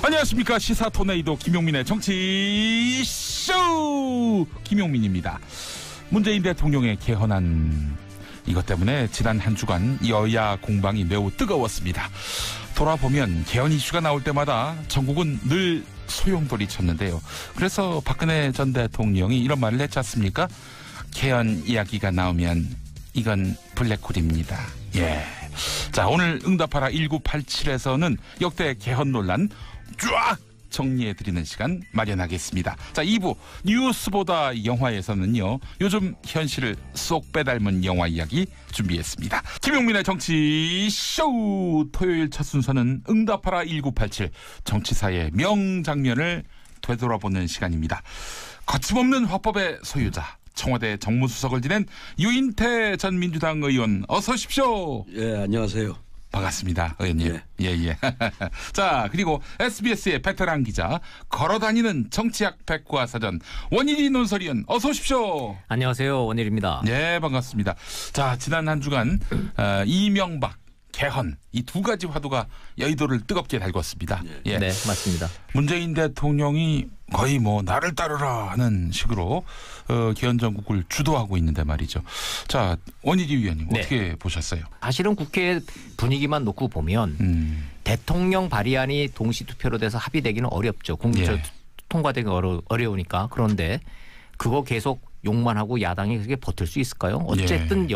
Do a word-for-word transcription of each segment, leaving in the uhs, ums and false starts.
안녕하십니까. 시사 토네이도 김용민의 정치쇼 김용민입니다. 문재인 대통령의 개헌안, 이것 때문에 지난 한 주간 여야 공방이 매우 뜨거웠습니다. 돌아보면 개헌 이슈가 나올 때마다 전국은 늘 소용돌이 쳤는데요. 그래서 박근혜 전 대통령이 이런 말을 했지 않습니까? 개헌 이야기가 나오면 이건 블랙홀입니다. 예. 자, 오늘 응답하라 천구백팔십칠에서는 역대 개헌 논란 쫙 정리해드리는 시간 마련하겠습니다. 자, 이 부 뉴스보다 영화에서는요, 요즘 현실을 쏙 빼닮은 영화 이야기 준비했습니다. 김용민의 정치쇼. 토요일 첫 순서는 응답하라 천구백팔십칠, 정치사의 명장면을 되돌아보는 시간입니다. 거침없는 화법의 소유자, 청와대 정무수석을 지낸 유인태 전 민주당 의원, 어서 오십시오. 예, 안녕하세요. 반갑습니다, 의원님. 예, 예, 예. 자, 그리고 에스비에스의 베테랑 기자, 걸어다니는 정치학 백과사전 원일이 논설위원, 어서 오십시오. 안녕하세요, 원일입니다. 네, 반갑습니다. 자, 지난 한 주간 어, 이명박, 개헌, 이 두 가지 화두가 여의도를 뜨겁게 달궜습니다. 예. 예. 네, 맞습니다. 문재인 대통령이 거의 뭐 나를 따르라 하는 식으로 어, 개헌 전국을 주도하고 있는데 말이죠. 자, 원희리 위원님, 네. 어떻게 보셨어요? 사실은 국회 분위기만 놓고 보면 음. 대통령 발의안이 동시투표로 돼서 합의되기는 어렵죠. 공식적으로 예. 통과되기 어려, 어려우니까. 그런데 그거 계속 욕만 하고 야당이 그렇게 버틸 수 있을까요? 어쨌든 예.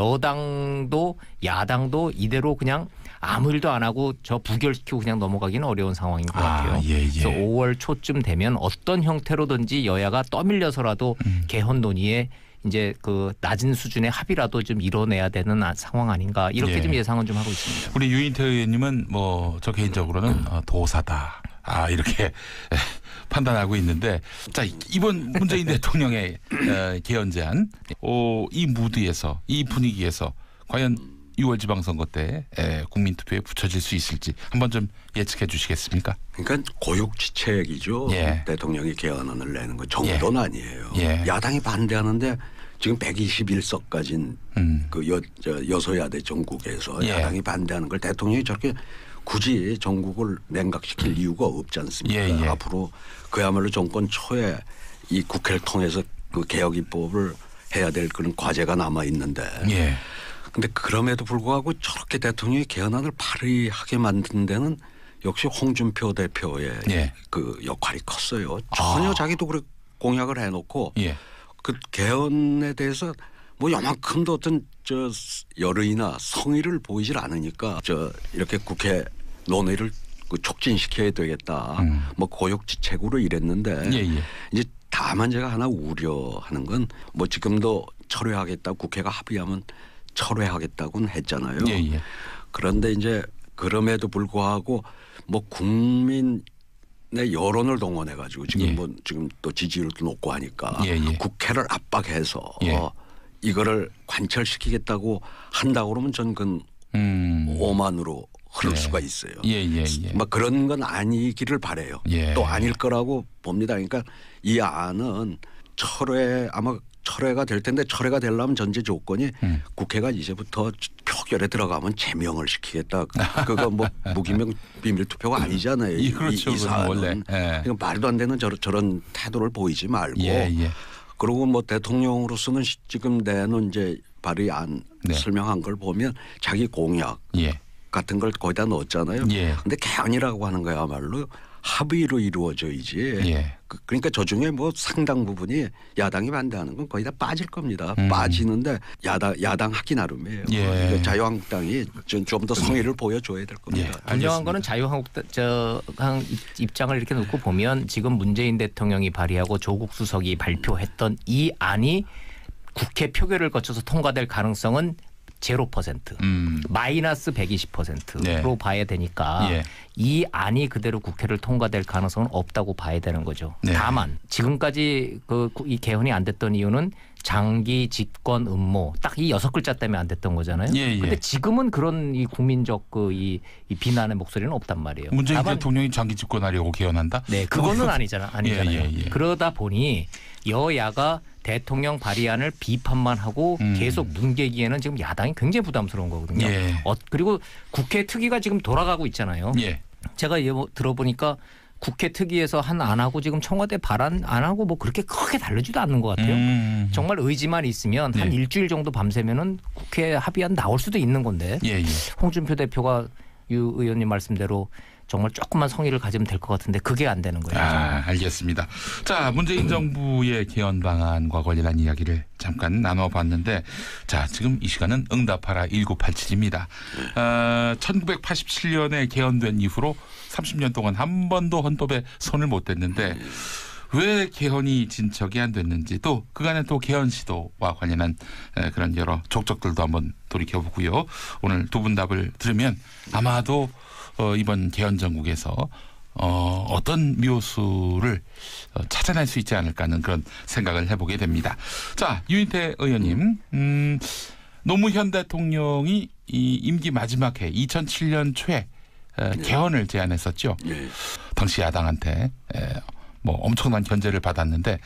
여당도 야당도 이대로 그냥 아무 일도 안 하고 저 부결시키고 그냥 넘어가기는 어려운 상황인 것 같아요. 아, 예, 예. 그래서 오월 초쯤 되면 어떤 형태로든지 여야가 떠밀려서라도 음. 개헌 논의에 이제 그 낮은 수준의 합의라도 좀 이뤄내야 되는 상황 아닌가, 이렇게 예. 좀 예상은 좀 하고 있습니다. 우리 유인태 의원님은 뭐 저 개인적으로는 어, 도사다, 아, 이렇게 판단하고 있는데, 자, 이번 문재인 대통령의 어, 개헌 제안, 어, 이 무드에서, 이 분위기에서 과연 유월 지방선거 때 에, 국민투표에 붙여질 수 있을지 한번 좀 예측해 주시겠습니까? 그러니까 고육지책이죠. 예. 대통령이 개헌안을 내는 거 정도는 예. 아니에요. 예. 야당이 반대하는데 지금 백이십일 석 가진 음. 그 여, 저 여소야대 전국에서 예. 야당이 반대하는 걸 대통령이 저렇게 굳이 전국을 냉각시킬 이유가 없지 않습니까? 예, 예. 앞으로 그야말로 정권 초에 이 국회를 통해서 그 개혁 입법을 해야 될 그런 과제가 남아 있는데. 예. 근데 그럼에도 불구하고 저렇게 대통령이 개헌안을 발의하게 만든 데는 역시 홍준표 대표의 예. 그 역할이 컸어요. 전혀 아. 자기도 그렇게 공약을 해놓고 예. 그 개헌에 대해서 뭐 요만큼도 어떤 저 열의나 성의를 보이질 않으니까 저 이렇게 국회 논의를 그 촉진시켜야 되겠다. 음. 뭐 고육지책으로 이랬는데 예, 예. 이제 다만 제가 하나 우려하는 건 뭐 지금도 철회하겠다, 국회가 합의하면 철회하겠다고는 했잖아요. 예, 예. 그런데 이제 그럼에도 불구하고 뭐 국민의 여론을 동원해 가지고 지금 예. 뭐 지금 또 지지율도 높고 하니까 예, 예. 국회를 압박해서 예. 어, 이거를 관철시키겠다고 한다고 그러면 전 그건 음. 오만으로 흐를 예. 수가 있어요. 예, 예, 예. 막 그런 건 아니기를 바래요. 예. 또 아닐 거라고 봅니다. 그러니까 이 안은 철회 아마 철회가 될 텐데, 철회가 되려면 전제 조건이 음. 국회가 이제부터 표결에 들어가면 제명을 시키겠다. 그거 뭐 무기명 비밀 투표가 아니잖아요. 이, 그렇죠. 이, 이 사안은. 원래. 예. 그러니까 말도 안 되는 저런, 저런 태도를 보이지 말고. 예, 예. 그리고 뭐 대통령으로서는 지금 내놓은 이제 발의안 네. 설명한 걸 보면 자기 공약 예. 같은 걸 거의 다 넣었잖아요. 예. 근데 개헌이라고 하는 거야말로 합의로 이루어져야지. 예. 그, 그러니까 저 중에 뭐 상당 부분이 야당이 반대하는 건 거의 다 빠질 겁니다. 음. 빠지는데 야당 야당 하기 나름이에요. 예. 뭐 자유한국당이 좀 더 성의를 보여줘야 될 겁니다. 예. 분명한 거는 자유한국당 저 한 입장을 이렇게 놓고 보면 지금 문재인 대통령이 발의하고 조국 수석이 발표했던 이 안이 국회 표결을 거쳐서 통과될 가능성은 제로 퍼센트, 음. 마이너스 백이십 퍼센트로 네. 봐야 되니까 예. 이 안이 그대로 국회를 통과될 가능성은 없다고 봐야 되는 거죠. 네. 다만 지금까지 그 이 개헌이 안 됐던 이유는 장기 집권 음모, 딱 이 여섯 글자 때문에 안 됐던 거잖아요. 예, 예. 그런데 지금은 그런 이 국민적 그 이 이 비난의 목소리는 없단 말이에요. 문재인 다만 대통령이 장기 집권하려고 개헌한다? 네, 그거는 아니잖아, 아니잖아요. 예, 예, 예. 그러다 보니 여야가 대통령 발의안을 비판만 하고 음. 계속 뭉개기에는 지금 야당이 굉장히 부담스러운 거거든요. 예. 어, 그리고 국회 특위가 지금 돌아가고 있잖아요. 예. 제가 예, 뭐 들어보니까 국회 특위에서 한 안 하고 지금 청와대 발안 안 하고 뭐 그렇게 크게 다르지도 않는 것 같아요. 음. 정말 의지만 있으면 한 네. 일주일 정도 밤새면은 국회 합의안 나올 수도 있는 건데 예, 예. 홍준표 대표가 유 의원님 말씀대로 정말 조금만 성의를 가지면 될 것 같은데 그게 안 되는 거예요. 아, 알겠습니다. 자, 문재인 정부의 개헌 방안과 관련한 이야기를 잠깐 나눠봤는데, 자, 지금 이 시간은 응답하라 천구백팔십칠입니다. 어, 천구백팔십칠 년에 개헌된 이후로 삼십 년 동안 한 번도 헌법에 손을 못 댔는데 왜 개헌이 진척이 안 됐는지, 또 그간의 또 개헌 시도와 관련한 그런 여러 족적들도 한번 돌이켜보고요. 오늘 두 분 답을 들으면 아마도 어, 이번 개헌 정국에서 어, 어떤 묘수를 어, 찾아낼 수 있지 않을까 하는 그런 생각을 해보게 됩니다. 자, 유인태 의원님, 음, 노무현 대통령이 이 임기 마지막 해 이천칠 년 초에 에, 개헌을 제안했었죠. 예. 당시 야당한테 에, 뭐 엄청난 견제를 받았는데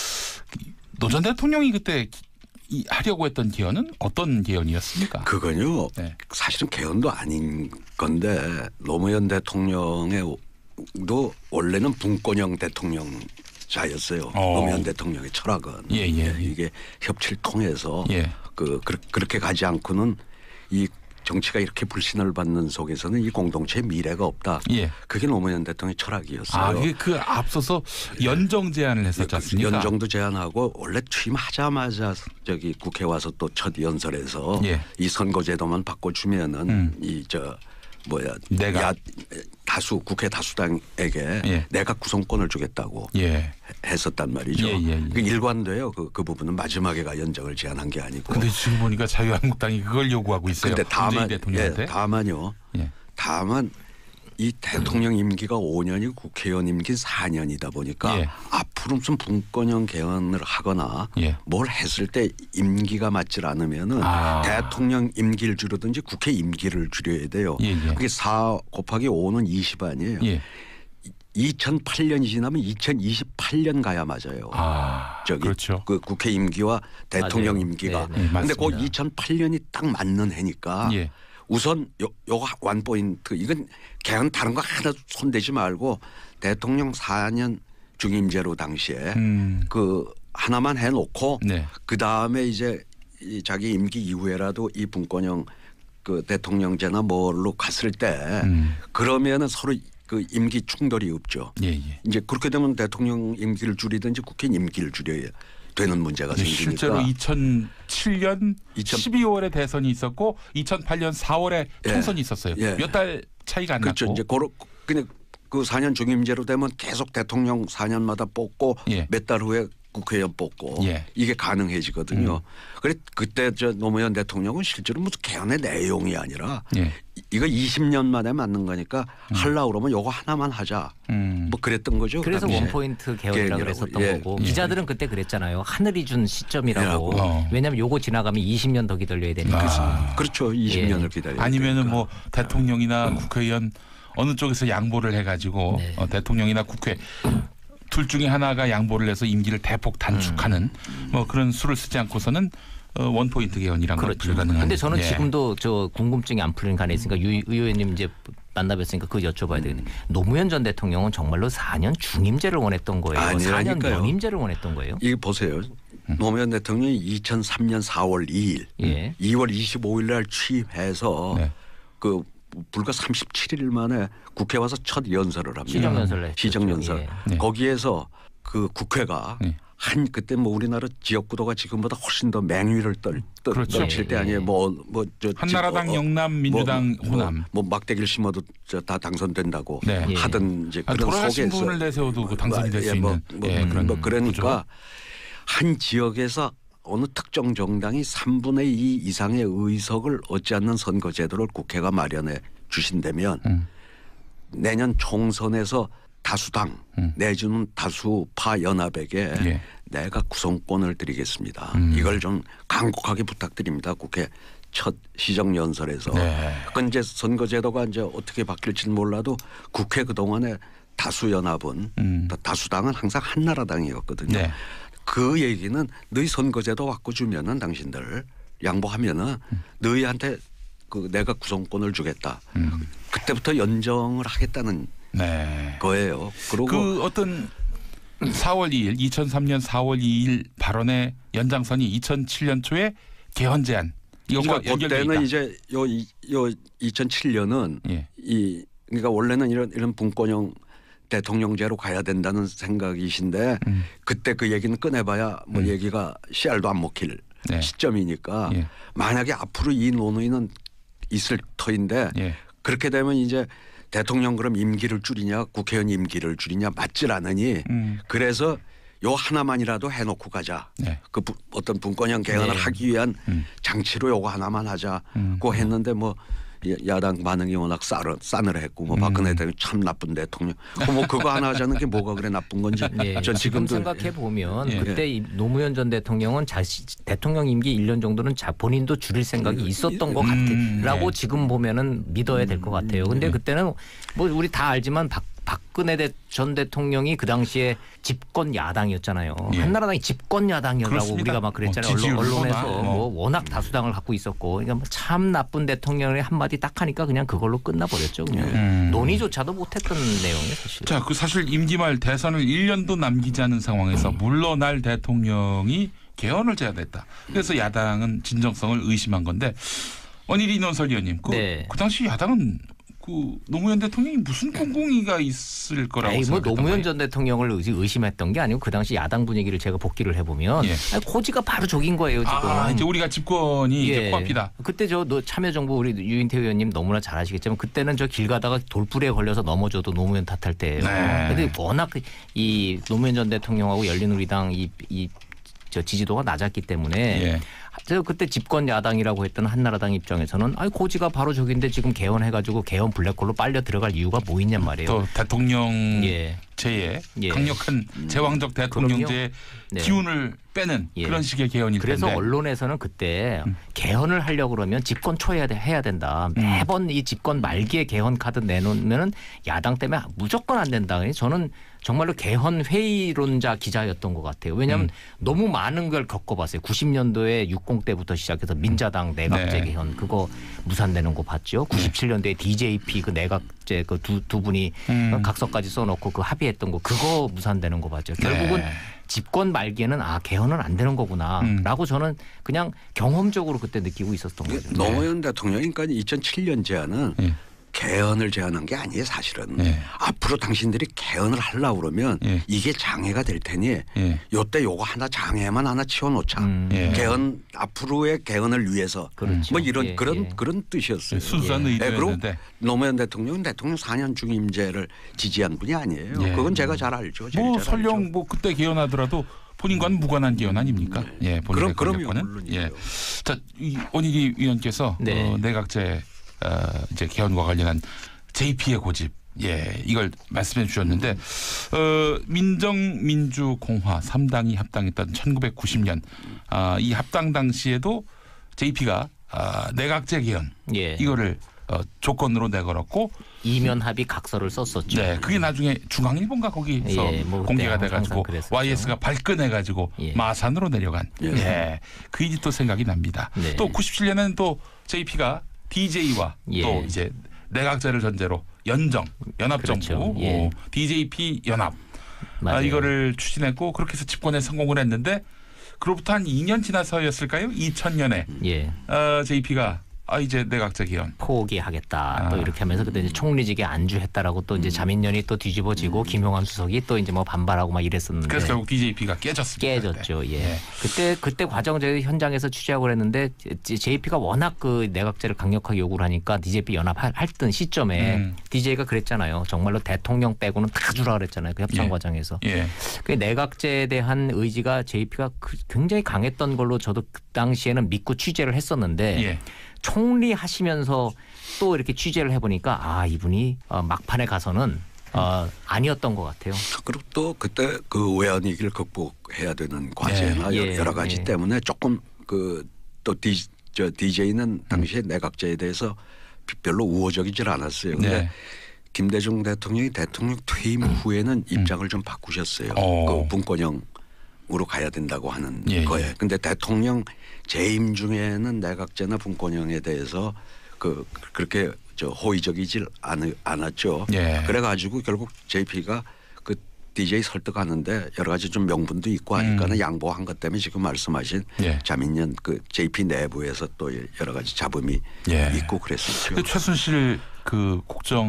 노 전 대통령이 그때 이 하려고 했던 개헌은 어떤 개헌이었습니까? 그건요. 네. 사실은 개헌도 아닌 건데 노무현 대통령의도 원래는 분권형 대통령자였어요. 어. 노무현 대통령의 철학은 예, 예, 예. 이게 협치를 통해서 예. 그 그- 그렇게 가지 않고는 이 정치가 이렇게 불신을 받는 속에서는 이 공동체의 미래가 없다. 예. 그게 노무현 대통령의 철학이었어요. 아, 그게 그 앞서서 연정 제안을 했었지 않습니까? 연정도 제안하고 원래 취임하자마자 저기 국회 와서 또 첫 연설에서 예. 이 선거제도만 바꿔주면은 음. 이 저 뭐야 내각. 야, 다수 국회 다수당에게 예. 내각 구성권을 주겠다고 예. 했었단 말이죠. 예, 예, 예. 그 일관돼요. 그, 그 부분은 마지막에가 연정을 제안한 게 아니고. 근데 지금 보니까 자유한국당이 그걸 요구하고 있어요. 근데 다만 문재인 대통령한테. 예, 다만요. 예. 다만 이 대통령 임기가 오 년이고 국회의원 임기 사 년이다 보니까 예. 앞으로 무슨 분권형 개헌을 하거나 예. 뭘 했을 때 임기가 맞질 않으면은 아. 대통령 임기를 줄이든지 국회 임기를 줄여야 돼요. 예, 예. 그게 사 곱하기 오는 이십 아니에요. 예. 이천팔 년이 지나면 이천이십팔 년 가야 맞아요. 아, 저기 그렇죠. 그 국회 임기와 대통령 맞아요. 임기가. 네, 네. 근데 그 맞습니다. 이천팔 년이 딱 맞는 해니까 예. 우선 요, 요거 원 포인트 이건 개헌 다른 거 하나 손대지 말고 대통령 사 년 중임제로 당시에 음. 그 하나만 해놓고 네. 그 다음에 이제 이 자기 임기 이후에라도 이 분권형 그 대통령제나 뭘로 갔을 때 음. 그러면은 서로 그 임기 충돌이 없죠. 예, 예. 이제 그렇게 되면 대통령 임기를 줄이든지 국회 임기를 줄여야 되는 문제가 생기니까. 실제로 이천칠 년 이천 십이월에 대선이 있었고 이천팔 년 사월에 예. 총선이 있었어요. 예. 몇 달 차이가 안 그렇죠. 났고. 이제 고로 그냥 그 사 년 중임제로 되면 계속 대통령 사 년마다 뽑고 예. 몇 달 후에 국회의원 뽑고 예. 이게 가능해지거든요. 음. 그래 그때 저 노무현 대통령은 실제로 무슨 개헌의 내용이 아니라 예. 이- 이거 이십 년 만에 맞는 거니까 하려고 그러면 요거 하나만 하자. 음. 뭐 그랬던 거죠. 그래서 당시에. 원포인트 개헌이라 개헌이라고. 그랬었던 예. 거고 예. 기자들은 그때 그랬잖아요. 하늘이 준 시점이라고. 어. 왜냐하면 요거 지나가면 이십 년 더 기다려야 되니까. 아. 그렇죠. 이십 예. 년을 기다려. 아니면은 뭐 대통령이나 국회의원 어느 쪽에서 양보를 해가지고 네. 어, 대통령이나 국회 둘 중에 하나가 양보를 해서 임기를 대폭 단축하는 뭐 그런 수를 쓰지 않고서는 어, 원포인트 개헌이란 건 그렇죠. 불가능한. 근데 저는 예. 지금도 저 궁금증이 안 풀린 간에 있으니까 유, 유 의원님 이제 만나뵀으니까 그거 여쭤봐야 되겠네. 노무현 전 대통령은 정말로 사 년 중임제를 원했던 거예요. 사 년 아니라니까요. 연임제를 원했던 거예요. 이거 보세요. 노무현 대통령이 이천삼 년 사월 이일, 예. 이월 이십오일 날 취임해서 네. 그 불과 삼십칠 일 만에 국회 와서 첫 연설을 합니다. 시정연설을 했었죠. 시정연설. 예. 네. 거기에서 그 국회가 네. 한 그때 뭐 우리나라 지역구도가 지금보다 훨씬 더 맹위를 떨, 떨, 그렇죠. 떨칠 때 예, 아니에요. 예. 뭐뭐저 한나라당 영남, 민주당 호남. 뭐, 뭐 막대기를 심어도 저 다 당선된다고 네. 예. 하던 이제 아, 그런 돌아가신 속에서 분을 내세워도 그 당선이 될 수 예, 뭐, 있는 뭐, 예, 뭐, 그런 뭐 그러니까 구조. 한 지역에서 어느 특정 정당이 삼분의 이 이상의 의석을 얻지 않는 선거제도를 국회가 마련해 주신다면 음. 내년 총선에서 다수당 음. 내지는 다수파 연합에게 예. 내가 구성권을 드리겠습니다. 음. 이걸 좀 강력하게 부탁드립니다. 국회 첫 시정연설에서. 네. 그건 이제 선거제도가 이제 어떻게 바뀔지는 몰라도 국회 그동안에 다수연합은 음. 다수당은 항상 한나라당이었거든요. 네. 그 얘기는 너희 선거제도 바꿔주면은 당신들 양보하면은 너희한테 그 내가 구성권을 주겠다. 음. 그때부터 연정을 하겠다는 네. 거예요. 그리고 그 어떤 사월 이일, 이천삼 년 사월 이일 발언의 연장선이 이천칠 년 초에 개헌 제안 이것과 그러니까 연결돼 있다. 그때는 이제 요, 이- 요 이천칠 년은 예. 이 그러니까 원래는 이런 이런 분권형 대통령제로 가야 된다는 생각이신데 음. 그때 그 얘기는 꺼내봐야 뭐 음. 얘기가 씨알도 안 먹힐 네. 시점이니까 예. 만약에 앞으로 이 논의는 있을 터인데 예. 그렇게 되면 이제 대통령 그럼 임기를 줄이냐 국회의원 임기를 줄이냐 맞질 않으니 음. 그래서 요 하나만이라도 해놓고 가자. 네. 그 부, 어떤 분권형 개헌을 네. 하기 위한 음. 장치로 요거 하나만 하자고 음. 했는데 뭐 야당 반응이 워낙 싸늘, 싸늘했고 뭐 음. 박근혜 대통령 참 나쁜 대통령. 어, 뭐 그거 하나 하자는 게 뭐가 그래 나쁜 건지. 네, 전 지금 지금도 생각해 보면 예. 그때 이 노무현 전 대통령은 자시, 대통령 임기 일 년 정도는 자, 본인도 줄일 생각이 있었던 것 음, 같아라고 예. 지금 보면은 믿어야 될 것 같아요. 근데 그때는 뭐 우리 다 알지만 박, 박근혜 대, 전 대통령이 그 당시에 집권 야당이었잖아요. 예. 한나라당이 집권 야당이라고 그렇습니다. 우리가 막 그랬잖아요. 뭐 지지율 언론, 언론에서 보나, 뭐 뭐. 워낙 다수당을 갖고 있었고, 그러니까 뭐참 나쁜 대통령의 한마디 딱 하니까 그냥 그걸로 끝나버렸죠. 그냥 음. 논의조차도 못했던 내용이에요, 사실. 자, 그 사실 임기 말 대선을 일 년도 남기지 않은 상황에서 물러날 대통령이 개헌을 제안했다. 그래서 야당은 진정성을 의심한 건데 원일이 논설위원님, 그, 네. 그 당시 야당은 그 노무현 대통령이 무슨 공공의가 있을 거라고 아니, 뭐 생각했단 노무현 말이에요? 전 대통령을 의지- 의심했던 게 아니고 그 당시 야당 분위기를 제가 복기를 해보면 예. 아니, 고지가 바로 저긴 거예요 지금. 아, 이제 우리가 집권이 이제 예. 코앞이다. 그때 저 너 참여정부 우리 유인태 의원님 너무나 잘 아시겠지만 그때는 저 길 가다가 돌불에 걸려서 넘어져도 노무현 탓할 때예요. 네. 근데 워낙 이 노무현 전 대통령하고 열린우리당 이, 이 저 지지도가 낮았기 때문에 예. 저 그때 집권 야당이라고 했던 한나라당 입장에서는 아니 고지가 바로 저긴데 지금 개헌해가지고 개헌 블랙홀로 빨려 들어갈 이유가 뭐 있냔 말이에요. 또 대통령 예. 제의 예. 강력한 제왕적 대통령제의 네. 기운을 빼는 예. 그런 식의 개헌일 그래서 텐데. 언론에서는 그때 개헌을 하려고 그러면 집권 초에 해야, 돼- 해야 된다. 매번 이 집권 말기에 개헌 카드 내놓으면 야당 때문에 무조건 안 된다. 저는 정말로 개헌 회의론자 기자였던 것 같아요. 왜냐하면 음. 너무 많은 걸 겪어봤어요. 구십 년도에 육십 때부터 시작해서 민자당 내각제 네. 개헌 그거 무산되는 거 봤죠. 구십칠 년도에 디제이피 그 내각제 그 두 두 분이 음. 각서까지 써놓고 그 합의했던 거 그거 무산되는 거 봤죠. 결국은 네. 집권 말기에는 아 개헌은 안 되는 거구나라고 음. 저는 그냥 경험적으로 그때 느끼고 있었던 거죠. 노무현 대통령이니까 이천칠 년 제안은 예. 개헌을 제안한 게 아니에요 사실은. 예. 앞으로 당신들이 개헌을 하려고 그러면 예. 이게 장애가 될 테니 예. 요때 요거 하나 장애만 하나 치워놓자. 음. 예. 개헌 앞으로의 개헌을 위해서 그렇죠. 뭐 이런 예, 그런 예. 그런 뜻이었어요. 순수한 예. 예, 그리고 의도였는데. 노무현 대통령은 대통령 사 년 중임제를 지지한 분이 아니에요. 예. 그건 제가 잘 알죠. 제일 뭐 잘 설령 알죠. 뭐 그때 개헌하더라도 본인과는 무관한 개헌 아닙니까? 예, 본인의 그럼 그럼요. 권력과는. 물론이죠. 예. 자, 이 원희기 위원께서 네. 어, 내각제 어, 이제 개헌과 관련한 제이피의 고집. 예, 이걸 말씀해 주셨는데 어, 민정민주공화 삼 당이 합당했던 천구백구십 년 아, 이 합당 당시에도 제이피가 아, 내각제 개헌 예. 이거를 어, 조건으로 내걸었고 이면 합의 각서를 썼었죠. 네, 그게 나중에 중앙일보인가 거기서 예, 뭐 그때 공개가 항상 돼가지고 그랬었죠. 와이에스가 발끈해가지고 예. 마산으로 내려간 예. 예. 그 일이 또 생각이 납니다. 네. 또 구십칠 년에는 또 제이피가 디제이와 예. 또 이제 내각제를 전제로 연정 연합정부 그렇죠. 예. 어, 디제이피 연합 아, 맞아요. 이거를 추진했고 그렇게 해서 집권에 성공을 했는데 그로부터 한 이 년 지나서였을까요? 이천 년에 예. 어, 제이피가 아 이제 내각제 개헌 포기하겠다. 아. 또 이렇게 하면서 그때 이제 총리직에 안주했다라고 또 이제 자민련이 또 뒤집어지고 김용환 수석이 또 이제 뭐 반발하고 막 이랬었는데. 그래서 결국 디제이피가 깨졌습니다. 깨졌죠. 그때. 예. 그때 그때 과정 제가 현장에서 취재하고 그랬는데 제이피가 워낙 그 내각제를 강력하게 요구를 하니까 디제이피 연합했던 시점에 음. 디제이가 그랬잖아요. 정말로 대통령 빼고는 다 주라 그랬잖아요. 그 협상 예. 과정에서. 예. 그 내각제에 대한 의지가 제이피가 굉장히 강했던 걸로 저도 그 당시에는 믿고 취재를 했었는데 예. 총리 하시면서 또 이렇게 취재를 해보니까 아 이분이 어, 막판에 가서는 어, 아니었던 것 같아요. 그리고 또 그때 그 외환위기를 극복해야 되는 과제나 예, 여러- 예, 여러 가지 예. 때문에 조금 그 또 저 디제이는 당시에 내각제에 대해서 별로 우호적이질 않았어요. 근데 네. 김대중 대통령이 대통령 퇴임 후에는 입장을 좀 바꾸셨어요. 어. 그 분권형으로 가야 된다고 하는 예, 거예요. 예. 근데 대통령 재임 중에는 내각제나 분권형에 대해서 그 그렇게 저 호의적이질 않, 않았죠. 예. 그래가지고 결국 제이피가 그 디제이 설득하는데 여러 가지 좀 명분도 있고 하니까는 음. 양보한 것 때문에 지금 말씀하신 예. 자민련 그 제이피 내부에서 또 여러 가지 잡음이 예. 있고 그랬었죠. 근데 최순실 그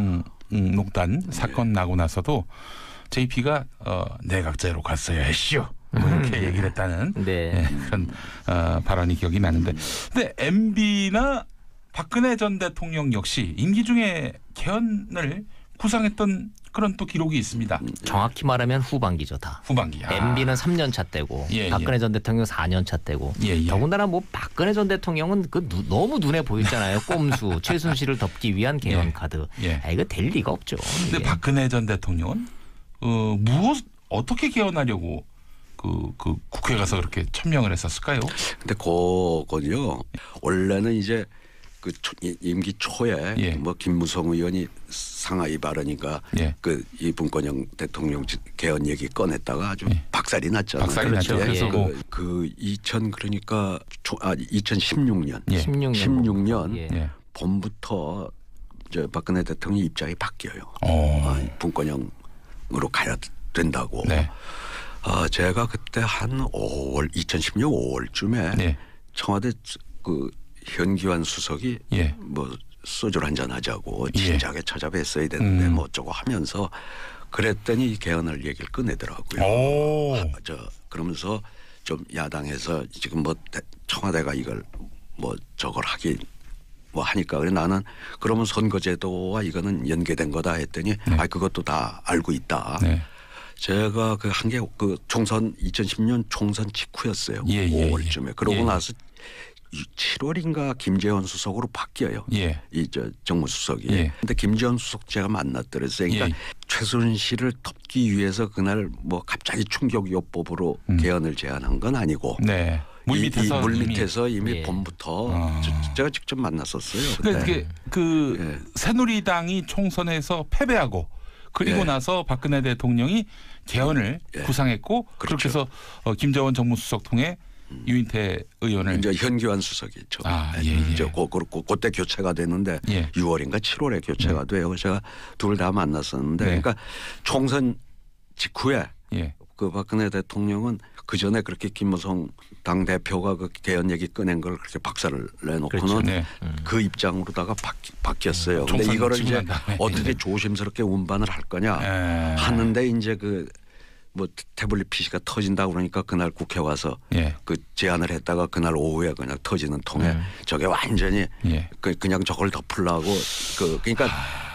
국정농단 사건 나고 나서도 제이피가 어, 내각제로 갔어야 했시오. 뭐 이렇게 얘기를 했다는 네. 예, 그런 어, 발언이 기억이 나는데, 근데 엠비나 박근혜 전 대통령 역시 임기 중에 개헌을 구상했던 그런 또 기록이 있습니다. 정확히 말하면 후반기죠 다. 후반기. 아. 엠비는 삼 년 차 때고 예, 박근혜 예. 전 대통령 사 년 차 때고 예, 예. 더군다나 뭐 박근혜 전 대통령은 그 누, 너무 눈에 보였잖아요. 꼼수 최순실을 덮기 위한 개헌 예. 카드. 예. 아, 이거 될 리가 없죠. 근데 이게. 박근혜 전 대통령은 어, 무엇 어떻게 개헌하려고 그, 그 국회 가서 그렇게 천명을 했었을까요? 근데 그거는요 원래는 이제 그 초, 임기 초에 예. 뭐 김무성 의원이 상하이 발언인가 예. 그 이분권영 대통령 개헌 얘기 꺼냈다가 아주 예. 박살이 났잖아요. 박살이 그렇죠. 났죠. 그래서 예. 뭐 그, 그 이천 그러니까 초, 아 이천십육 년 예. 십육 년, 십육 년 예. 예. 봄부터 저 박근혜 대통령 입장이 바뀌어요. 어. 아, 분권형으로 가야 된다고. 네. 아, 제가 그때 한 오월 이천십육 오월쯤에 네. 청와대 그 현기환 수석이 예. 뭐 소주를 한잔 하자고 예. 진작에 찾아뵀어야 되는데 음. 뭐 어쩌고 하면서 그랬더니 개헌을 얘기를 꺼내더라고요. 오. 아, 저 그러면서 좀 야당에서 지금 뭐 대- 청와대가 이걸 뭐 저걸 하기 뭐 하니까 그래 나는 그러면 선거제도와 이거는 연계된 거다 했더니 네. 아 그것도 다 알고 있다. 네. 제가 그 한 게 그 총선 이천십 년 총선 직후였어요. 예, 예, 오월쯤에 그러고 예. 나서 칠월인가 김재원 수석으로 바뀌어요. 예. 이 저 정무수석이. 예. 근데 김재원 수석 제가 만났더랬어요. 그러니까 예. 최순실을 덮기 위해서 그날 뭐 갑자기 충격요법으로 음. 개헌을 제안한 건 아니고. 네. 물 이- 밑에서 이 물 이미. 밑에서 이미 예. 봄부터 아. 저- 제가 직접 만났었어요. 그러니까 그때. 이게 그 예. 새누리당이 총선에서 패배하고 그리고 예. 나서 박근혜 대통령이 개헌을 예. 구상했고 그렇게 그렇죠. 해서 어, 김재원 정무수석 통해 유인태 의원을 이제 현기환 수석이죠. 아, 예, 예. 이제 그, 그, 그, 그때 교체가 됐는데 예. 유월인가 칠월에 교체가 돼요. 제가 둘 다 만났었는데 네. 그러니까 총선 직후에 예. 그 박근혜 대통령은 그 전에 그렇게 김무성 당 대표가 그 개헌 얘기 꺼낸 걸 그렇게 박살을 내놓고는 그렇죠. 네. 그 입장으로다가 바뀌, 바뀌었어요. 근데 총선 이거를 치고 이제 난 다음에. 어떻게 예. 조심스럽게 운반을 할 거냐 예. 하는데 이제 그 뭐 태블릿 피씨가 터진다 그러니까 그날 국회 와서 예. 그 제안을 했다가 그날 오후에 그냥 터지는 통에 음. 저게 완전히 예. 그 그냥 저걸 덮으려고 그 그러니까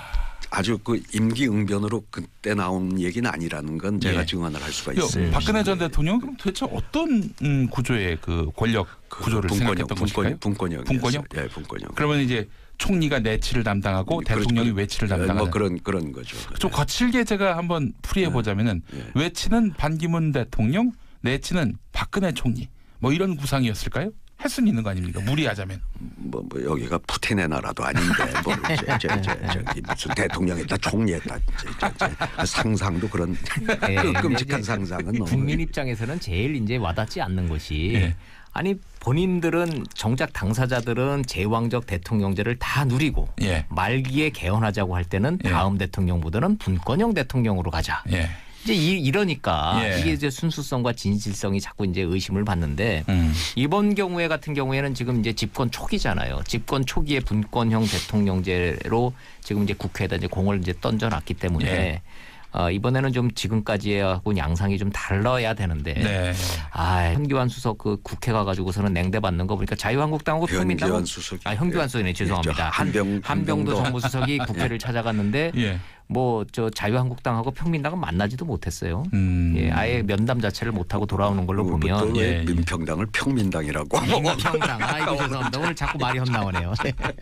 아주 그 임기응변으로 그때 나온 얘기는 아니라는 건 제가 예. 증언을 할 수가 그 있어요. 박근혜 전 대통령 그럼 도대체 어떤 음, 구조의 그 권력 구조를 분권형, 생각했던 분권형, 것일까요? 분권형, 분권형? 예, 분권형. 그러면 이제 총리가 내치를 담당하고 그렇죠. 대통령이 외치를 예, 담당하는. 뭐 그런 그런 거죠. 좀 거칠게 제가 한번 풀이해 보자면은 예. 외치는 반기문 대통령, 내치는 박근혜 총리. 뭐 이런 구상이었을까요? 할 수는 있는 거 아닙니까? 무리하자면. 뭐, 뭐 여기가 푸틴의 나라도 아닌데 뭐 이제 저, 저, 저기 무슨 대통령이다 총리했다 이제 저, 저, 상상도 그런 예, 끔찍한 근데 이제 상상은 너무 국민 입장에서는 제일 이제 와닿지 않는 것이 예. 아니 본인들은 정작 당사자들은 제왕적 대통령제를 다 누리고 예. 말기에 개헌하자고 할 때는 예. 다음 대통령보다는 분권형 대통령으로 가자. 예. 이제 이, 이러니까 예. 이게 이제 순수성과 진실성이 자꾸 이제 의심을 받는데 음. 이번 경우에 같은 경우에는 지금 이제 집권 초기잖아요. 집권 초기에 분권형 대통령제로 지금 이제 국회에다 이제 공을 이제 던져놨기 때문에 예. 어, 이번에는 좀 지금까지하고 양상이 좀 달라야 되는데 네. 아 현기환 수석 그 국회 가가지고서는 냉대 받는 거 보니까 자유한국당하고 평민당은 현기환 수석이 아 현기환 수석이네 죄송합니다. 한, 한병 한병도 정무수석이 국회를 찾아갔는데 예. 뭐 저 자유한국당하고 평민당은 만나지도 못했어요. 음. 예, 아예 면담 자체를 못 하고 돌아오는 걸로 보면 왜 예, 예. 민평당을 평민당이라고 민평당 아이고 죄송합니다. 오늘 자꾸 말이 헛나오네요.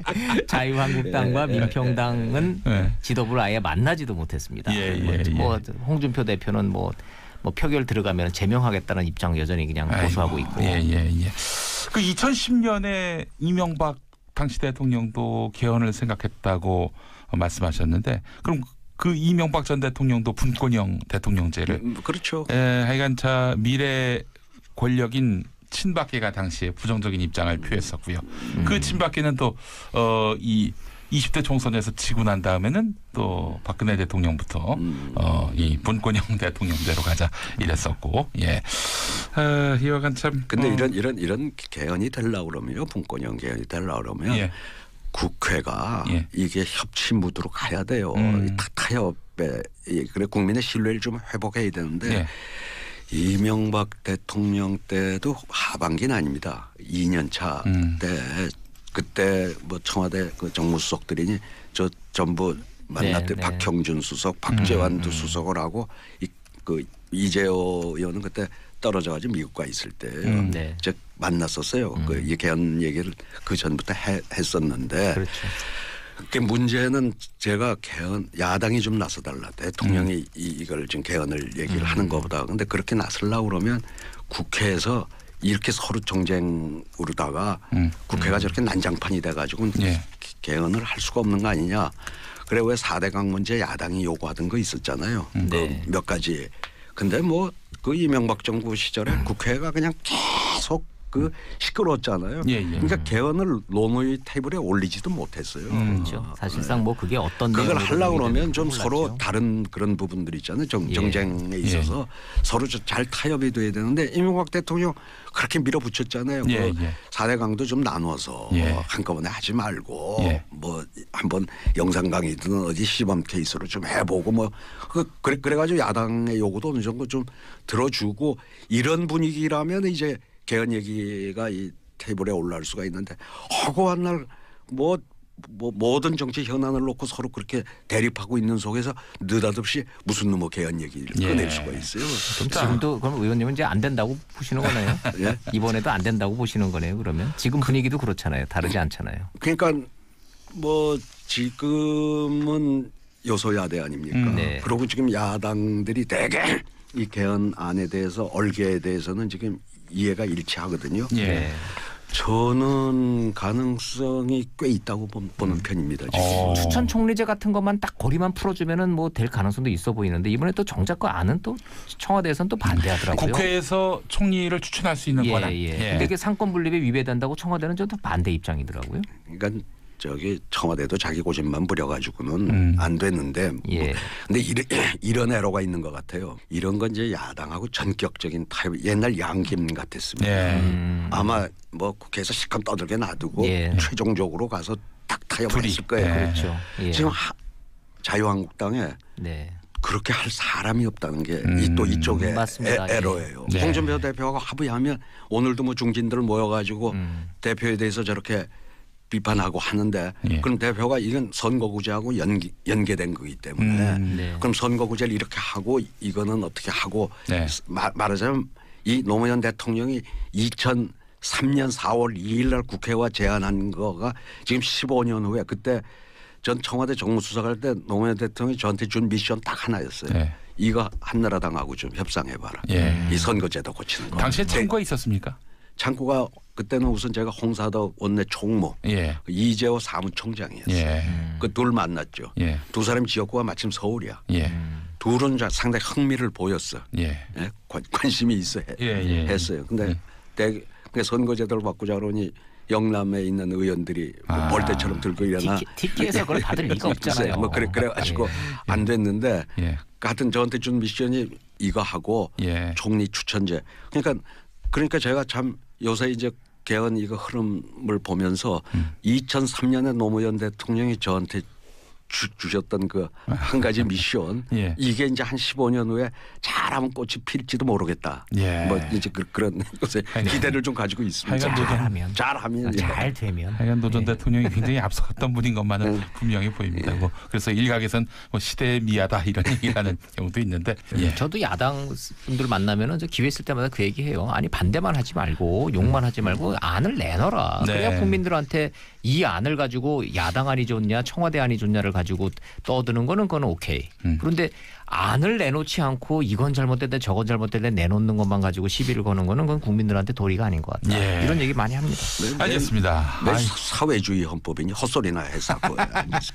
자유한국당과 민평당은 예. 지도부를 아예 만나지도 못했습니다. 예, 뭐, 예, 뭐 홍준표 대표는 뭐, 뭐 표결 들어가면 제명하겠다는 입장 여전히 그냥 고수하고 아이고, 있고. 예, 예, 예. 그 이천십 년에 이명박 당시 대통령도 개헌을 생각했다고 말씀하셨는데 그럼 그 이명박 전 대통령도 분권형 대통령제를 음, 그렇죠. 에, 하여간 자 미래 권력인 친박계가 당시에 부정적인 입장을 표했었고요. 그 친박계는 또 어, 이 이십 대 총선에서 지고 난 다음에는 또 박근혜 대통령부터 음. 어, 이 분권형 대통령제로 가자 이랬었고, 예. 아, 이와간 참. 근데 어, 이런 이런 이런 개헌이 되려고 그러면요, 분권형 개헌이 되려고 그러면 예. 국회가 예. 이게 협치 무드로 가야 돼요. 음. 이 타- 타협에 이 그래 국민의 신뢰를 좀 회복해야 되는데 예. 이명박 대통령 때도 하반기는 아닙니다. 이 년 차 음. 때 그때 뭐 청와대 그 정무수석들이니 저 전부 만났대. 네, 네. 박형준 수석, 박재완도 음, 음. 수석을 하고 이 그 이재호 의원은 그때 떨어져가지고 미국 가 있을 때 음. 네. 즉 만났었어요. 음. 그 이 개헌 얘기를 그 전부터 해, 했었는데 그렇죠. 그 문제는 제가 개헌 야당이 좀 나서달라. 대통령이 음. 이, 이걸 지금 개헌을 얘기를 하는 것보다 근데 그렇게 나서려고 그러면 국회에서 이렇게 서로 정쟁으로다가 음. 국회가 저렇게 난장판이 돼가지고 예. 개헌을 할 수가 없는 거 아니냐. 그래 왜 사대강 문제 야당이 요구하던 거 있었잖아요. 음. 그 네. 몇 가지. 근데 뭐 그 이명박 정부 시절에 음. 국회가 그냥 계속 그 시끄러웠잖아요. 예, 예. 그러니까 개헌을 논의 테이블에 올리지도 못했어요. 음. 그렇죠. 사실상 뭐 그게 어떤 그걸 내용으로 하려고 그러면 논의되는지 좀 몰랐죠. 서로 다른 그런 부분들이 있잖아요. 정, 예. 정쟁에 있어서 서로 좀 잘 타협이 돼야 되는데 이명박 대통령 그렇게 밀어붙였잖아요. 예, 그 예. 사대강도 좀 나눠서 예. 한꺼번에 하지 말고 예. 뭐 한번 영상 강의든 어디 시범 케이스로 좀 해보고 뭐 그 그래 그래가지고 야당의 요구도 어느 정도 좀 들어주고 이런 분위기라면 이제 개헌 얘기가 이 테이블에 올라올 수가 있는데 허구한 날 뭐 뭐 모든 정치 현안을 놓고 서로 그렇게 대립하고 있는 속에서 느닷없이 무슨 놈의 개헌 얘기를 예. 꺼낼 수가 있어요. 그럼 지금도 그럼 의원님은 이제 안 된다고 보시는 거네요. 예? 이번에도 안 된다고 보시는 거네요. 그러면 지금 분위기도 그렇잖아요. 다르지 않잖아요. 그러니까 뭐 지금은 여소야대 아닙니까? 음. 네. 그리고 지금 야당들이 대개 이 개헌안에 대해서 얼개에 대해서는 지금 이해가 일치하거든요. 예. 네. 저는 가능성이 꽤 있다고 본- 보는 편입니다. 지금. 어. 추천 총리제 같은 것만 딱 고리만 풀어주면은 뭐 될 가능성도 있어 보이는데 이번에 또 정작 그 안은 또 청와대에서는 또 반대하더라고요. 국회에서 총리를 추천할 수 있는 예, 권한. 예. 근데 이게 상권 분립에 위배된다고 청와대는 좀 더 반대 입장이더라고요. 그러니까 저기 청와대도 자기 고집만 부려가지고는 음. 안 됐는데. 뭐 예. 근데 이런, 이런 애로가 있는 것 같아요. 이런 건 이제 야당하고 전격적인 타협. 옛날 양김 같았습니다. 예. 음. 아마 뭐 국회에서 시컷 떠들게 놔두고 예. 최종적으로 가서 딱 타협을 둘이. 했을 거예요. 예. 그렇죠. 예. 지금 하, 자유한국당에 네. 그렇게 할 사람이 없다는 게 음. 이 또 이쪽에 맞습니다. 애, 애로예요. 네. 홍준표 대표가 합의하면 오늘도 뭐 중진들 모여가지고 음. 대표에 대해서 저렇게 비판하고 하는데 예. 그럼 대표가 이건 선거구제하고 연기, 연계된 거기 때문에 음. 네. 그럼 선거구제를 이렇게 하고 이거는 어떻게 하고 네. 말, 말하자면 이 노무현 대통령이 이천삼 년 사월 이일 날 국회와 제안한 거가 지금 십오 년 후에 그때 전 청와대 정무수석할 때 노무현 대통령이 저한테 준 미션 딱 하나였어요. 네. 이거 한나라당하고 좀 협상해봐라. 예. 이 선거제도 고치는 거. 당시에 창구가 있었습니까? 창구가 그때는 우선 제가 홍사덕 원내 총무 예. 이재호 사무총장이었어요. 예. 그 둘 만났죠. 예. 두 사람 지역구가 마침 서울이야. 예. 둘은 상당히 흥미를 보였어. 예. 예? 관, 관심이 있어 해, 예, 예. 했어요. 근데 예. 대, 그 선거제도를 바꾸자 그러니 영남에 있는 의원들이 뭐 아. 벌떼처럼 들고 일어나. 티키에서 그걸 받을 리가 없잖아요. 뭐 그래 그래가지고 예. 안 됐는데 예. 같은 저한테 준 미션이 이거 하고 예. 총리 추천제. 그러니까 그러니까 제가 참 요새 이제 개헌 이거 흐름을 보면서 음. 이천삼 년에 노무현 대통령이 저한테 주, 주셨던 그 한 가지 미션 예. 이게 이제 한 십오 년 후에 잘하면 꽃이 필지도 모르겠다. 예. 뭐 이제 그, 그런 것에 하여간- 기대를 좀 가지고 있습니다. 하여간 노전- 잘하면 잘하면 잘 되면 하여간 노 전 예. 대통령이 굉장히 앞서갔던 분인 것만은 네. 분명히 보입니다. 뭐 그래서 일각에선 뭐 시대에 미하다 이런 얘기를 하는 경우도 있는데. 예. 저도 야당 분들 만나면은 저 기회 있을 때마다 그 얘기해요. 아니 반대만 하지 말고 욕만 하지 말고 안을 내놔라. 네. 그래야 국민들한테 이 안을 가지고 야당 안이 좋냐 청와대 안이 좋냐를 가지고 떠드는 거는 그건 오케이. 음. 그런데 안을 내놓지 않고 이건 잘못됐다 저건 잘못됐다 내놓는 것만 가지고 시비를 거는 거는 그건 국민들한테 도리가 아닌 것 같다. 예. 이런 얘기 많이 합니다. 네, 네. 알겠습니다. 네, 아이, 사회주의 헌법이니 헛소리나 해서 할 거예요.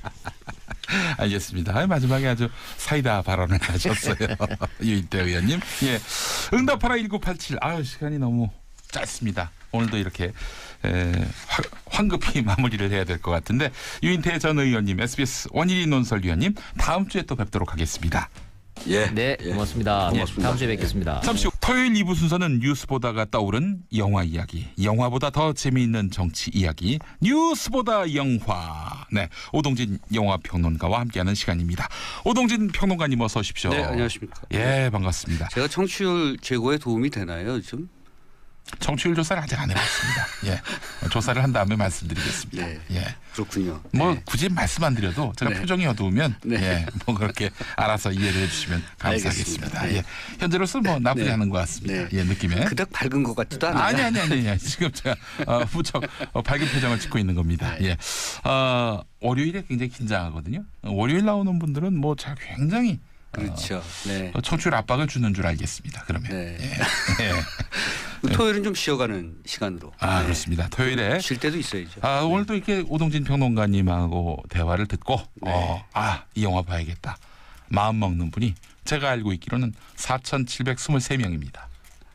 알겠습니다. 아이, 마지막에 아주 사이다 발언을 하셨어요. 유인태 의원님. 예. 응답하라 일구팔칠. 아유, 시간이 너무 짧습니다. 오늘도 이렇게 에, 화, 황급히 마무리를 해야 될 것 같은데 유인태 전 의원님, 에스비에스 원일이 논설위원님 다음 주에 또 뵙도록 하겠습니다. 예. 네, 예. 고맙습니다. 고맙습니다. 다음 주에 뵙겠습니다. 잠시 후 토요일 이 부 순서는 뉴스 보다가 떠오른 영화 이야기, 영화보다 더 재미있는 정치 이야기, 뉴스보다 영화. 네, 오동진 영화평론가와 함께하는 시간입니다. 오동진 평론가님 어서 오십시오. 네, 안녕하십니까. 예, 반갑습니다. 제가 청취율 제고에 도움이 되나요, 요즘? 청취율 조사를 아직 안 해봤습니다. 예, 조사를 한 다음에 말씀드리겠습니다. 네. 예. 그렇군요. 뭐 네. 굳이 말씀 안 드려도 제가 네. 표정이 어두우면 네. 예, 뭐 그렇게 알아서 이해를 해주시면 감사하겠습니다. 알겠습니다. 네. 예, 현재로서 뭐 나쁘지 네. 않은 것 같습니다. 네. 예, 느낌에. 그닥 밝은 것 같지도 않아요. 아니 아니 아니 아니 지금 제가 어, 무척 어, 밝은 표정을 짓고 있는 겁니다. 네. 예, 어, 월요일에 굉장히 긴장하거든요. 어, 월요일 나오는 분들은 뭐 제가 굉장히 그렇죠. 네. 어, 청취율 압박을 주는 줄 알겠습니다. 그러면. 네. 예. 예. 토요일은 좀 쉬어가는 시간으로. 아 네. 그렇습니다. 토요일에 쉴 때도 있어야죠. 아, 오늘도 이렇게 오동진 평론가님하고 대화를 듣고 네. 어, 아, 이 영화 봐야겠다. 마음 먹는 분이 제가 알고 있기로는 사천칠백이십삼 명입니다.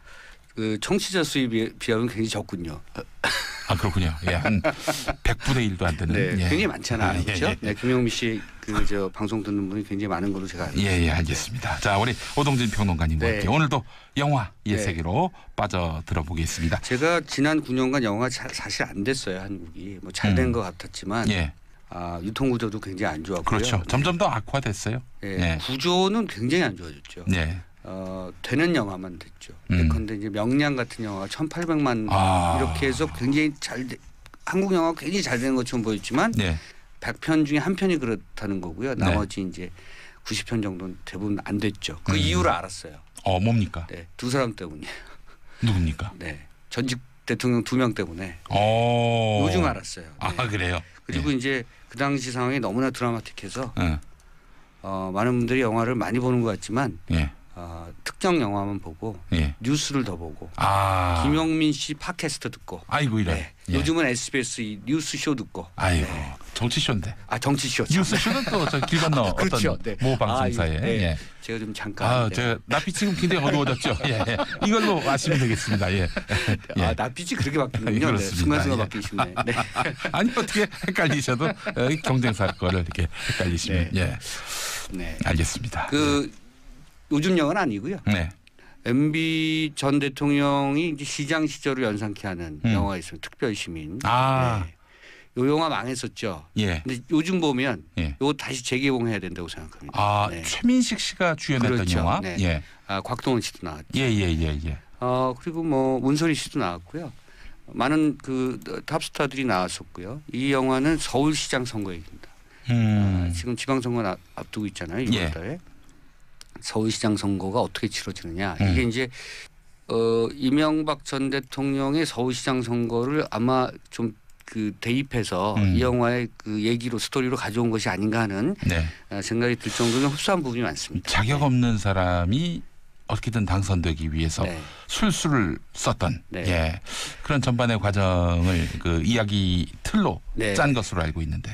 그 청취자 수에 비하- 비하면 굉장히 적군요. 아, 그렇군요. 예, 한 백 분의 일도 안 되는. 네, 예. 굉장히 많잖아요. 아, 예, 그렇죠? 예. 네, 김영미 씨 그 저 방송 듣는 분이 굉장히 많은 걸로 제가 알고 있습니다. 예, 예, 알겠습니다. 자, 우리 오동진 평론가님과 네. 함께 오늘도 영화 의 네. 세계로 빠져 들어보겠습니다. 제가 지난 구 년간 영화 잘, 사실 안 됐어요, 한국이. 뭐 잘 된 음. 것 같았지만 예, 아, 유통 구조도 굉장히 안 좋았고요. 그렇죠. 네. 점점 더 악화됐어요. 예, 예. 구조는 굉장히 안 좋아졌죠. 네. 어, 되는 영화만 됐죠. 음. 그런데 이제 명량 같은 영화가 천팔백만 아. 이렇게 해서 굉장히 잘 돼, 한국 영화가 굉장히 잘 되는 것처럼 보였지만 네. 백 편 중에 한 편이 그렇다는 거고요. 네. 나머지 이제 구십 편 정도는 대부분 안 됐죠. 그 음. 이유를 알았어요. 어, 뭡니까? 네, 두 사람 때문에. 누굽니까? 네, 전직 대통령 두 명 때문에. 어. 요즘 알았어요. 네. 아, 그래요. 그리고 이제 그 당시 상황이 너무나 드라마틱해서 예. 어, 많은 분들이 영화를 많이 보는 것 같지만 예. 어, 특정 영화만 보고 예. 뉴스를 더 보고 아. 김영민 씨 팟캐스트 듣고 아이고 이런. 네. 예. 요즘은 에스비에스 이 뉴스 쇼 듣고 아이고 네. 정치쇼인데. 아 정치 쇼 뉴스 쇼는 또 저 길 건너 그렇죠. 어떤 네. 모 방송사에. 아, 네. 예. 제가 좀 잠깐 아, 네. 제가 낯빛 지금 굉장히 어두워졌죠. 예, 예. 이걸로 아시면 되겠습니다. 예. 예. 아 낯빛이 그렇게 바뀌는군요. 네. 그렇습니다. 순간순간 예. 바뀌시네. 네. 아니 어떻게 헷갈리셔도 어, 경쟁사 거를 이렇게 헷갈리시면 네. 예. 네. 알겠습니다. 그 요즘 영화는 아니고요. 네. 엠비 전 대통령이 이제 시장 시절을 연상케 하는 음. 영화가 있어요. 특별시민. 아. 네. 요 영화 망했었죠. 예. 근데 요즘 보면 예. 요거 다시 재개봉해야 된다고 생각합니다. 아, 네. 최민식 씨가 주연했던 그렇죠. 영화. 네. 예. 아, 곽동원 씨도 나왔죠. 예, 예, 예, 예. 어, 그리고 뭐 문소리 씨도 나왔고요. 많은 그 탑스타들이 나왔었고요. 이 영화는 서울시장 선거 얘기입니다. 음. 아, 지금 지방선거 나- 앞두고 있잖아요. 예. 이월 달에. 서울시장 선거가 어떻게 치러지느냐. 음. 이게 이제 어, 이명박 전 대통령의 서울시장 선거를 아마 좀 그 대입해서 음. 이 영화의 그 얘기로 스토리로 가져온 것이 아닌가 하는 네. 아, 생각이 들 정도로 흡사한 부분이 많습니다. 자격 없는 사람이 어떻게든 당선되기 위해서 네. 술수를 썼던 네. 예. 그런 전반의 과정을 그 이야기 틀로 네. 짠 것으로 알고 있는데.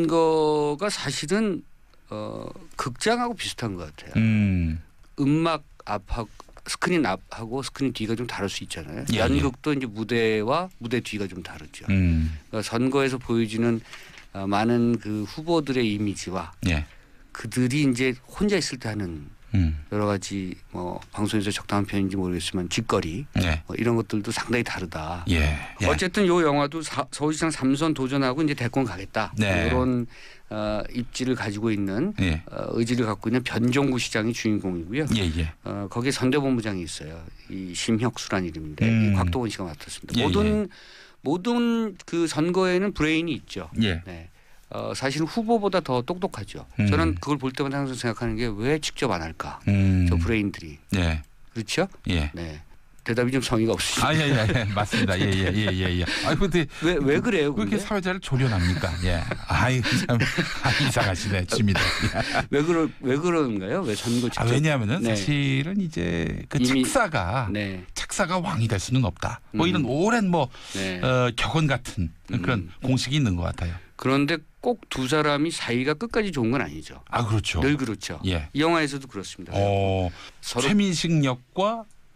선거가 사실은 어, 극장하고 비슷한 것 같아요. 음. 음악 앞하고 스크린 앞하고 스크린 뒤가 좀 다를 수 있잖아요. 예, 연극도 이제 무대와 무대 뒤가 좀 다르죠. 음. 그러니까 선거에서 보여지는 어, 많은 그 후보들의 이미지와 예. 그들이 이제 혼자 있을 때 하는 음. 여러 가지 뭐 방송에서 적당한 표현인지 모르겠지만 짓거리 예. 뭐 이런 것들도 상당히 다르다. 예. 예. 어쨌든 요 영화도 사, 서울시장 삼 선 도전하고 이제 대권 가겠다. 네. 이런 어, 입지를 가지고 있는 예. 어, 의지를 갖고 있는 변종구 시장이 주인공이고요. 예, 예. 어, 거기에 선대본부장이 있어요. 이 심혁수란 이름인데 음. 이 곽동원 씨가 맡았습니다. 예, 모든 모든 그 선거에는 브레인이 있죠. 예. 네. 어, 사실 후보보다 더 똑똑하죠. 음. 저는 그걸 볼 때마다 항상 생각하는 게 왜 직접 안 할까? 음. 저 브레인들이 예. 그렇죠? 예. 네. 대답이 좀 성의가 없으시죠. 아, 예, 예, 예. 맞습니다. 예, 예, 예, 예, 예. 아, 근데 왜, 왜 그래요? 왜 이렇게 근데? 사회자를 조련합니까? 예. 아이, 참, 아, 이상하시네, 취미도. 왜 그러 왜 그런가요? 왜 선거 직접? 아, 왜냐하면은 네. 사실은 이제 그 이미- 책사가 네. 책사가 왕이 될 수는 없다. 뭐 음. 이런 오랜 뭐 네. 어, 격언 같은 그런 음. 공식이 있는 것 같아요. 그런데 꼭 두 사람이 사이가 끝까지 좋은 건 아니죠. 아, 그렇죠. 늘 그렇죠. 예. 이 영화에서도 그렇습니다. 어, 서로 최민식 역과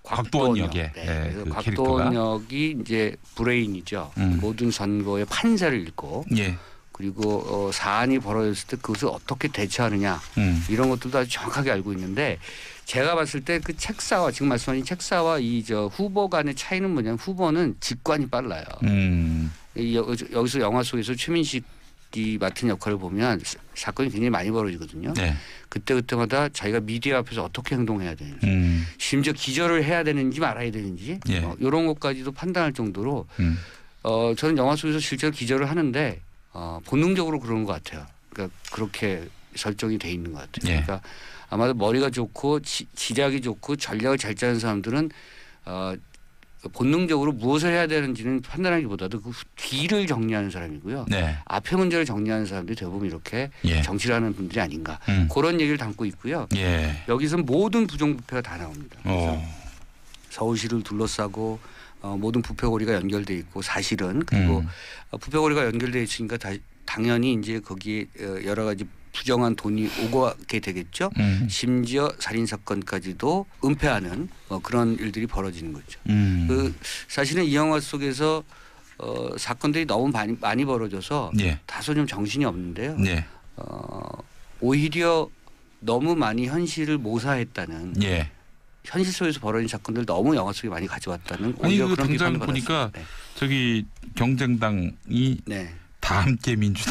곽도원 역에 네. 예, 그래서 그 곽도원 캐릭터가 역이 이제 브레인이죠. 음. 모든 선거의 판사를 읽고 예, 그리고 어, 사안이 벌어졌을 때 그것을 어떻게 대처하느냐 음. 이런 것들도 아주 정확하게 알고 있는데 제가 봤을 때 그 책사와 지금 말씀하신 책사와 이 저 후보 간의 차이는 뭐냐면 후보는 직관이 빨라요. 음. 이 여, 여기서 영화 속에서 최민식이 맡은 역할을 보면 사건이 굉장히 많이 벌어지거든요. 네. 그때 그때마다 자기가 미디어 앞에서 어떻게 행동해야 되는지, 음. 심지어 기절을 해야 되는지 말아야 되는지 예. 어, 이런 것까지도 판단할 정도로 음. 어, 저는 영화 속에서 실제로 기절을 하는데 어, 본능적으로 그러는 것 같아요. 그러니까 그렇게 설정이 돼 있는 것 같아요. 예. 그러니까 아마도 머리가 좋고 지, 지략이 좋고 전략을 잘 짜는 사람들은 어, 본능적으로 무엇을 해야 되는지는 판단하기보다도 그 뒤를 정리하는 사람이고요. 네. 앞의 문제를 정리하는 사람들이 대부분 이렇게 예. 정치를 하는 분들이 아닌가. 음. 그런 얘기를 담고 있고요. 예. 여기서 모든 부정부패가 다 나옵니다. 그래서 어. 서울시를 둘러싸고 어, 모든 부패거리가 연결돼 있고 사실은 그리고 음. 어, 부패거리가 연결돼 있으니까 다, 당연히 이제 거기에 어, 여러 가지 부정한 돈이 오게 되겠죠. 음. 심지어 살인 사건까지도 은폐하는 어, 그런 일들이 벌어지는 거죠. 음. 그 사실은 이 영화 속에서 어, 사건들이 너무 많이, 많이 벌어져서 예. 다소 좀 정신이 없는데요. 예. 어, 오히려 너무 많이 현실을 모사했다는 예. 현실 속에서 벌어진 사건들 너무 영화 속에 많이 가져왔다는 아니 오히려 그 그런 당장 비판을 보니까 받았습니다. 저기 경쟁당이 네. 다 함께 민주당,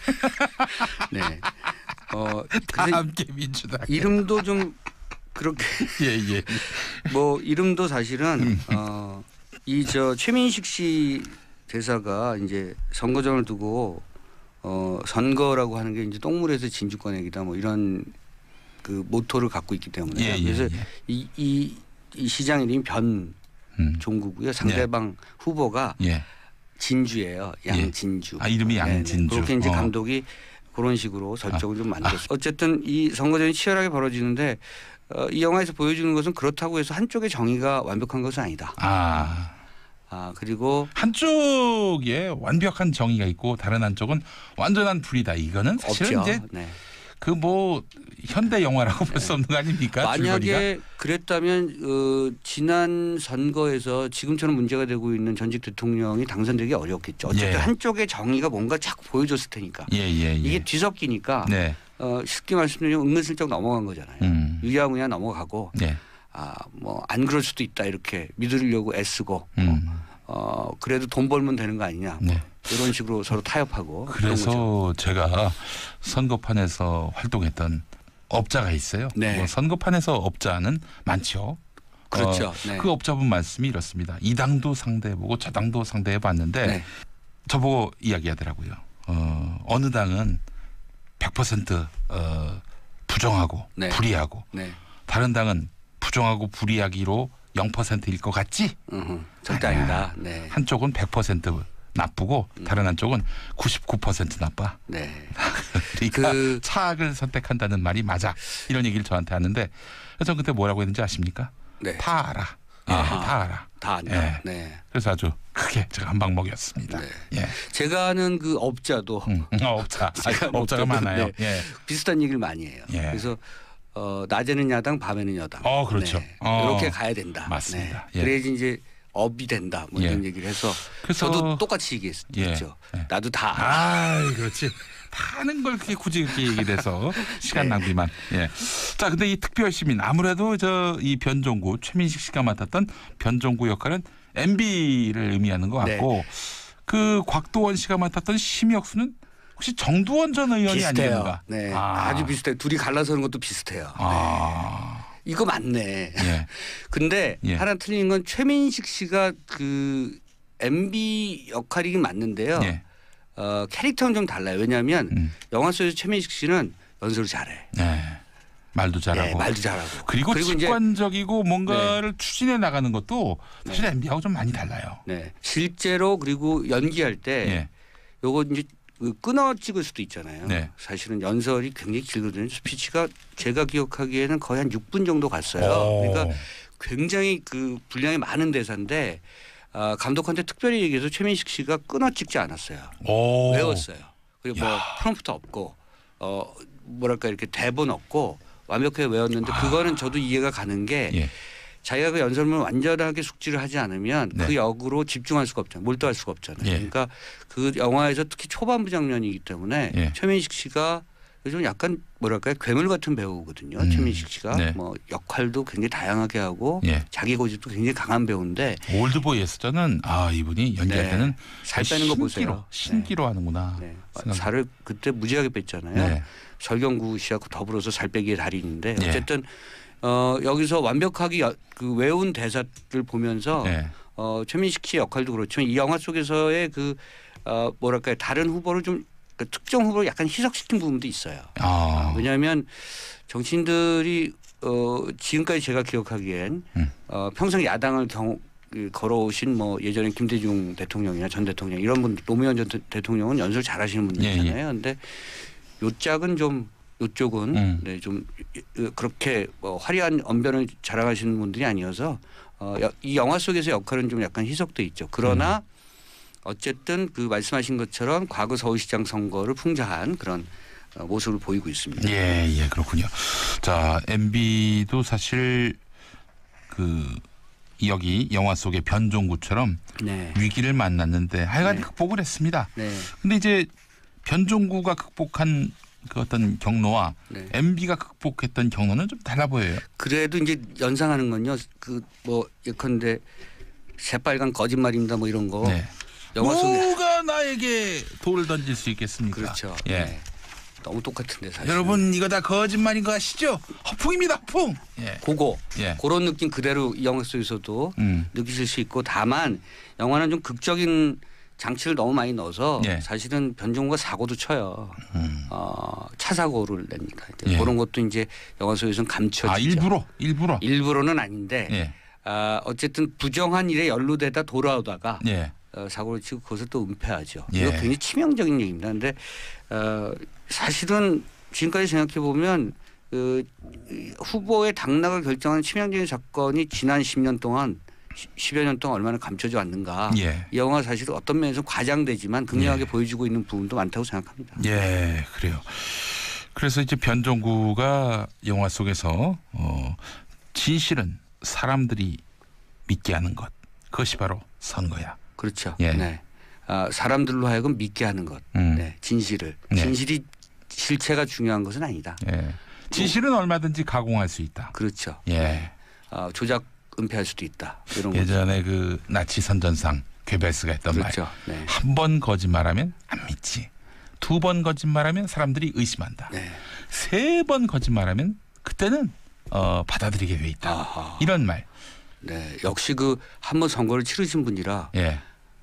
네. 네. 어, 다 그래서 함께 민주당. 이름도 좀 그렇게 예, 예. 뭐 이름도 사실은 음. 어, 이 저 최민식 씨 대사가 이제 선거전을 두고 어, 선거라고 하는 게 이제 똥물에서 진주 꺼내기다 뭐 이런 그 모토를 갖고 있기 때문에 예, 예, 그래서 예. 이, 이, 이 시장 이름이 변종구고요. 음. 상대방 후보가 예. 진주예요. 양진주. 아, 이름이 네네. 양진주. 그렇게 이제 어. 감독이 그런 식으로 설정을 아. 좀 만들었어요. 어쨌든 이 선거전이 치열하게 벌어지는데 어, 이 영화에서 보여주는 것은 그렇다고 해서 한쪽의 정의가 완벽한 것은 아니다. 아. 아 그리고 한쪽에 완벽한 정의가 있고 다른 한쪽은 완전한 불이다. 이거는 사실은 없죠. 이제 네. 그 뭐 현대 영화라고 볼 수 없는 거 아닙니까? 만약에 줄거리가? 그랬다면 어, 지난 선거에서 지금처럼 문제가 되고 있는 전직 대통령이 당선되기 어렵겠죠. 어쨌든 예. 한쪽의 정의가 뭔가 자꾸 보여줬을 테니까. 예, 예, 예. 이게 뒤섞이니까 네. 어, 쉽게 말씀드리면 은근슬쩍 넘어간 거잖아요. 음. 유야무야 넘어가고 네. 아, 뭐 안 그럴 수도 있다 이렇게 믿으려고 애쓰고 음. 어, 그래도 돈 벌면 되는 거 아니냐. 뭐 네. 이런 식으로 서로 타협하고 그런 거죠. 그래서 제가 선거판에서 활동했던 업자가 있어요. 네. 뭐 선거판에서 업자는 많죠. 그렇죠. 어, 네. 그 업자분 말씀이 이렇습니다. 이 당도 상대해보고 저 당도 상대해봤는데 네. 저보고 이야기하더라고요. 어, 어느 당은 백 퍼센트 어, 부정하고 네. 불의하고 네. 다른 당은 부정하고 불의하기로 영 퍼센트일 것 같지? 음흠. 절대 아니다. 네. 한쪽은 백 퍼센트 나쁘고 음. 다른 한쪽은 구십구 퍼센트 나빠. 네. 그러니까 그- 차악을 선택한다는 말이 맞아. 이런 얘기를 저한테 하는데 저는 그때 뭐라고 했는지 아십니까? 네. 다 알아. 예, 아하. 다 알아. 다 안다. 예. 네. 그래서 아주 크게 제가 한 방 먹였습니다. 네. 예. 제가 아는 그 업자도 음, 어, 업자. 제가 아, 업자가 업자도, 많아요. 네. 예. 비슷한 얘기를 많이 해요. 예. 그래서 어, 낮에는 야당, 밤에는 여당. 어, 그렇죠. 네. 어. 이렇게 가야 된다. 맞습니다. 네. 예. 그래야지 이제 업이 된다. 뭐 이런 예. 얘기를 해서 그래서- 저도 똑같이 얘기했죠. 예. 예. 나도 다 알아. 아, 그렇지. 다 아는 걸 그렇게 굳이 그렇게 얘기돼서 시간 네. 낭비만. 예. 자, 근데 이 특별 시민 아무래도 저 이 변종구 최민식 씨가 맡았던 변종구 역할은 엠비를 의미하는 것 같고 네. 그 곽도원 씨가 맡았던 심혁수는 혹시 정두원 전 의원이 비슷해요. 아닌가? 네. 아. 아. 주 비슷해요. 둘이 갈라서는 것도 비슷해요. 아. 이거 맞네. 예. 근데 예. 하나 틀린 건 최민식 씨가 그 엠비 역할이긴 맞는데요. 예. 어, 캐릭터는 좀 달라요. 왜냐하면 음. 영화 속에서 최민식 씨는 연설을 잘해. 네. 말도 잘하고. 네, 말도 잘하고. 그리고, 이제 직관적이고 뭔가를 추진해 나가는 것도 사실 네. 엠비하고 좀 많이 달라요. 네, 실제로 그리고 연기할 때 예. 요거 이제 그 끊어 찍을 수도 있잖아요. 네. 사실은 연설이 굉장히 길거든요. 스피치가 제가 기억하기에는 거의 한 육 분 정도 갔어요. 오. 그러니까 굉장히 그 분량이 많은 대사인데 아, 감독한테 특별히 얘기해서 최민식 씨가 끊어 찍지 않았어요. 오. 외웠어요. 그리고 뭐 야. 프롬프트 없고 어 뭐랄까 이렇게 대본 없고 완벽하게 외웠는데 그거는 저도 이해가 가는 게 예. 자기가 그 연설문을 완전하게 숙지를 하지 않으면 네. 그 역으로 집중할 수가 없잖아요. 몰두할 수가 없잖아요. 예. 그러니까 그 영화에서 특히 초반부 장면이기 때문에 예. 최민식 씨가 요즘 약간 뭐랄까요 괴물 같은 배우거든요. 음. 최민식 씨가 네. 뭐 역할도 굉장히 다양하게 하고 예. 자기 고집도 굉장히 강한 배우인데 올드보이에서 저는 아 이분이 연기할 네. 때는 살 빼는 거 신기로, 보세요. 신기로 하는구나. 네. 생각이- 살을 그때 무지하게 뺐잖아요. 네. 설경구 씨하고 더불어서 살 빼기의 달인인데 네. 어쨌든 어, 여기서 완벽하게 여- 그 외운 대사를 보면서 네. 어, 최민식 씨 역할도 그렇지만 이 영화 속에서의 그 어, 뭐랄까요 다른 후보를 좀 그 특정 후보를 약간 희석시킨 부분도 있어요. 아. 왜냐하면 정치인들이 어, 지금까지 제가 기억하기엔 음. 어, 평생 야당을 경, 그 걸어오신 뭐 예전에 김대중 대통령이나 전 대통령 이런 분 노무현 전 대- 대통령은 연설 잘하시는 분들이잖아요. 그런데 요 짝은 좀 요쪽은 음. 네, 좀 그렇게 뭐 화려한 언변을 자랑하시는 분들이 아니어서 어, 여- 이 영화 속에서 역할은 좀 약간 희석돼 있죠. 그러나 음. 어쨌든 그 말씀하신 것처럼 과거 서울시장 선거를 풍자한 그런 어, 모습을 보이고 있습니다. 예, 예, 그렇군요. 자, 엠비도 사실 그 여기 영화 속의 변종구처럼 네. 위기를 만났는데 하여간 네. 극복을 했습니다. 네. 근데 이제 변종구가 극복한 그 어떤 경로와 네. 엠비가 극복했던 경로는 좀 달라 보여요. 그래도 이제 연상하는 건요. 그 뭐 예컨대 새빨간 거짓말입니다. 뭐 이런 거. 네. 영화 속에 누가 나에게 돌을 던질 수 있겠습니까? 그렇죠. 예. 네. 너무 똑같은데 사실. 여러분 이거 다 거짓말인 거 아시죠? 허풍입니다, 허풍. 예. 그거 예. 그런 느낌 그대로 이 영화 속에서도 음. 느끼실 수 있고 다만 영화는 좀 극적인 장치를 너무 많이 넣어서 예. 사실은 변종구가 사고도 쳐요. 음. 어, 차 사고를 냅니다. 이제 예. 그런 것도 이제 영화 속에서는 감춰지죠. 아 일부러 일부러. 일부러는 아닌데 예. 아, 어쨌든 부정한 일에 연루되다 돌아오다가 예. 어, 사고를 치고 그것을 또 은폐하죠. 예. 이거 굉장히 치명적인 얘기입니다. 그런데 어, 사실은 지금까지 생각해 보면 그 후보의 당락을 결정하는 치명적인 사건이 지난 십 년 동안 십여 년 동안 얼마나 감춰져 왔는가. 예. 이 영화가 사실 어떤 면에서 과장되지만 극명하게 예. 보여주고 있는 부분도 많다고 생각합니다. 예, 그래요. 그래서 이제 변종구가 영화 속에서 어, 진실은 사람들이 믿게 하는 것. 그것이 바로 선거야. 그렇죠. 예. 네. 아, 사람들로 하여금 믿게 하는 것. 음. 네. 진실을. 네. 진실이 실체가 중요한 것은 아니다. 예. 진실은 얼마든지 가공할 수 있다. 그렇죠. 예. 아, 조작 은폐할 수도 있다. 이런 거죠. 예전에 그 나치 선전상 괴벨스가 했던 그렇죠. 네. 말. 한 번 거짓말하면 안 믿지. 두 번 거짓말하면 사람들이 의심한다. 네. 세 번 거짓말하면 그때는 어, 받아들이게 돼 있다. 아하. 이런 말. 네. 역시 그 한 번 선거를 치르신 분이라 예.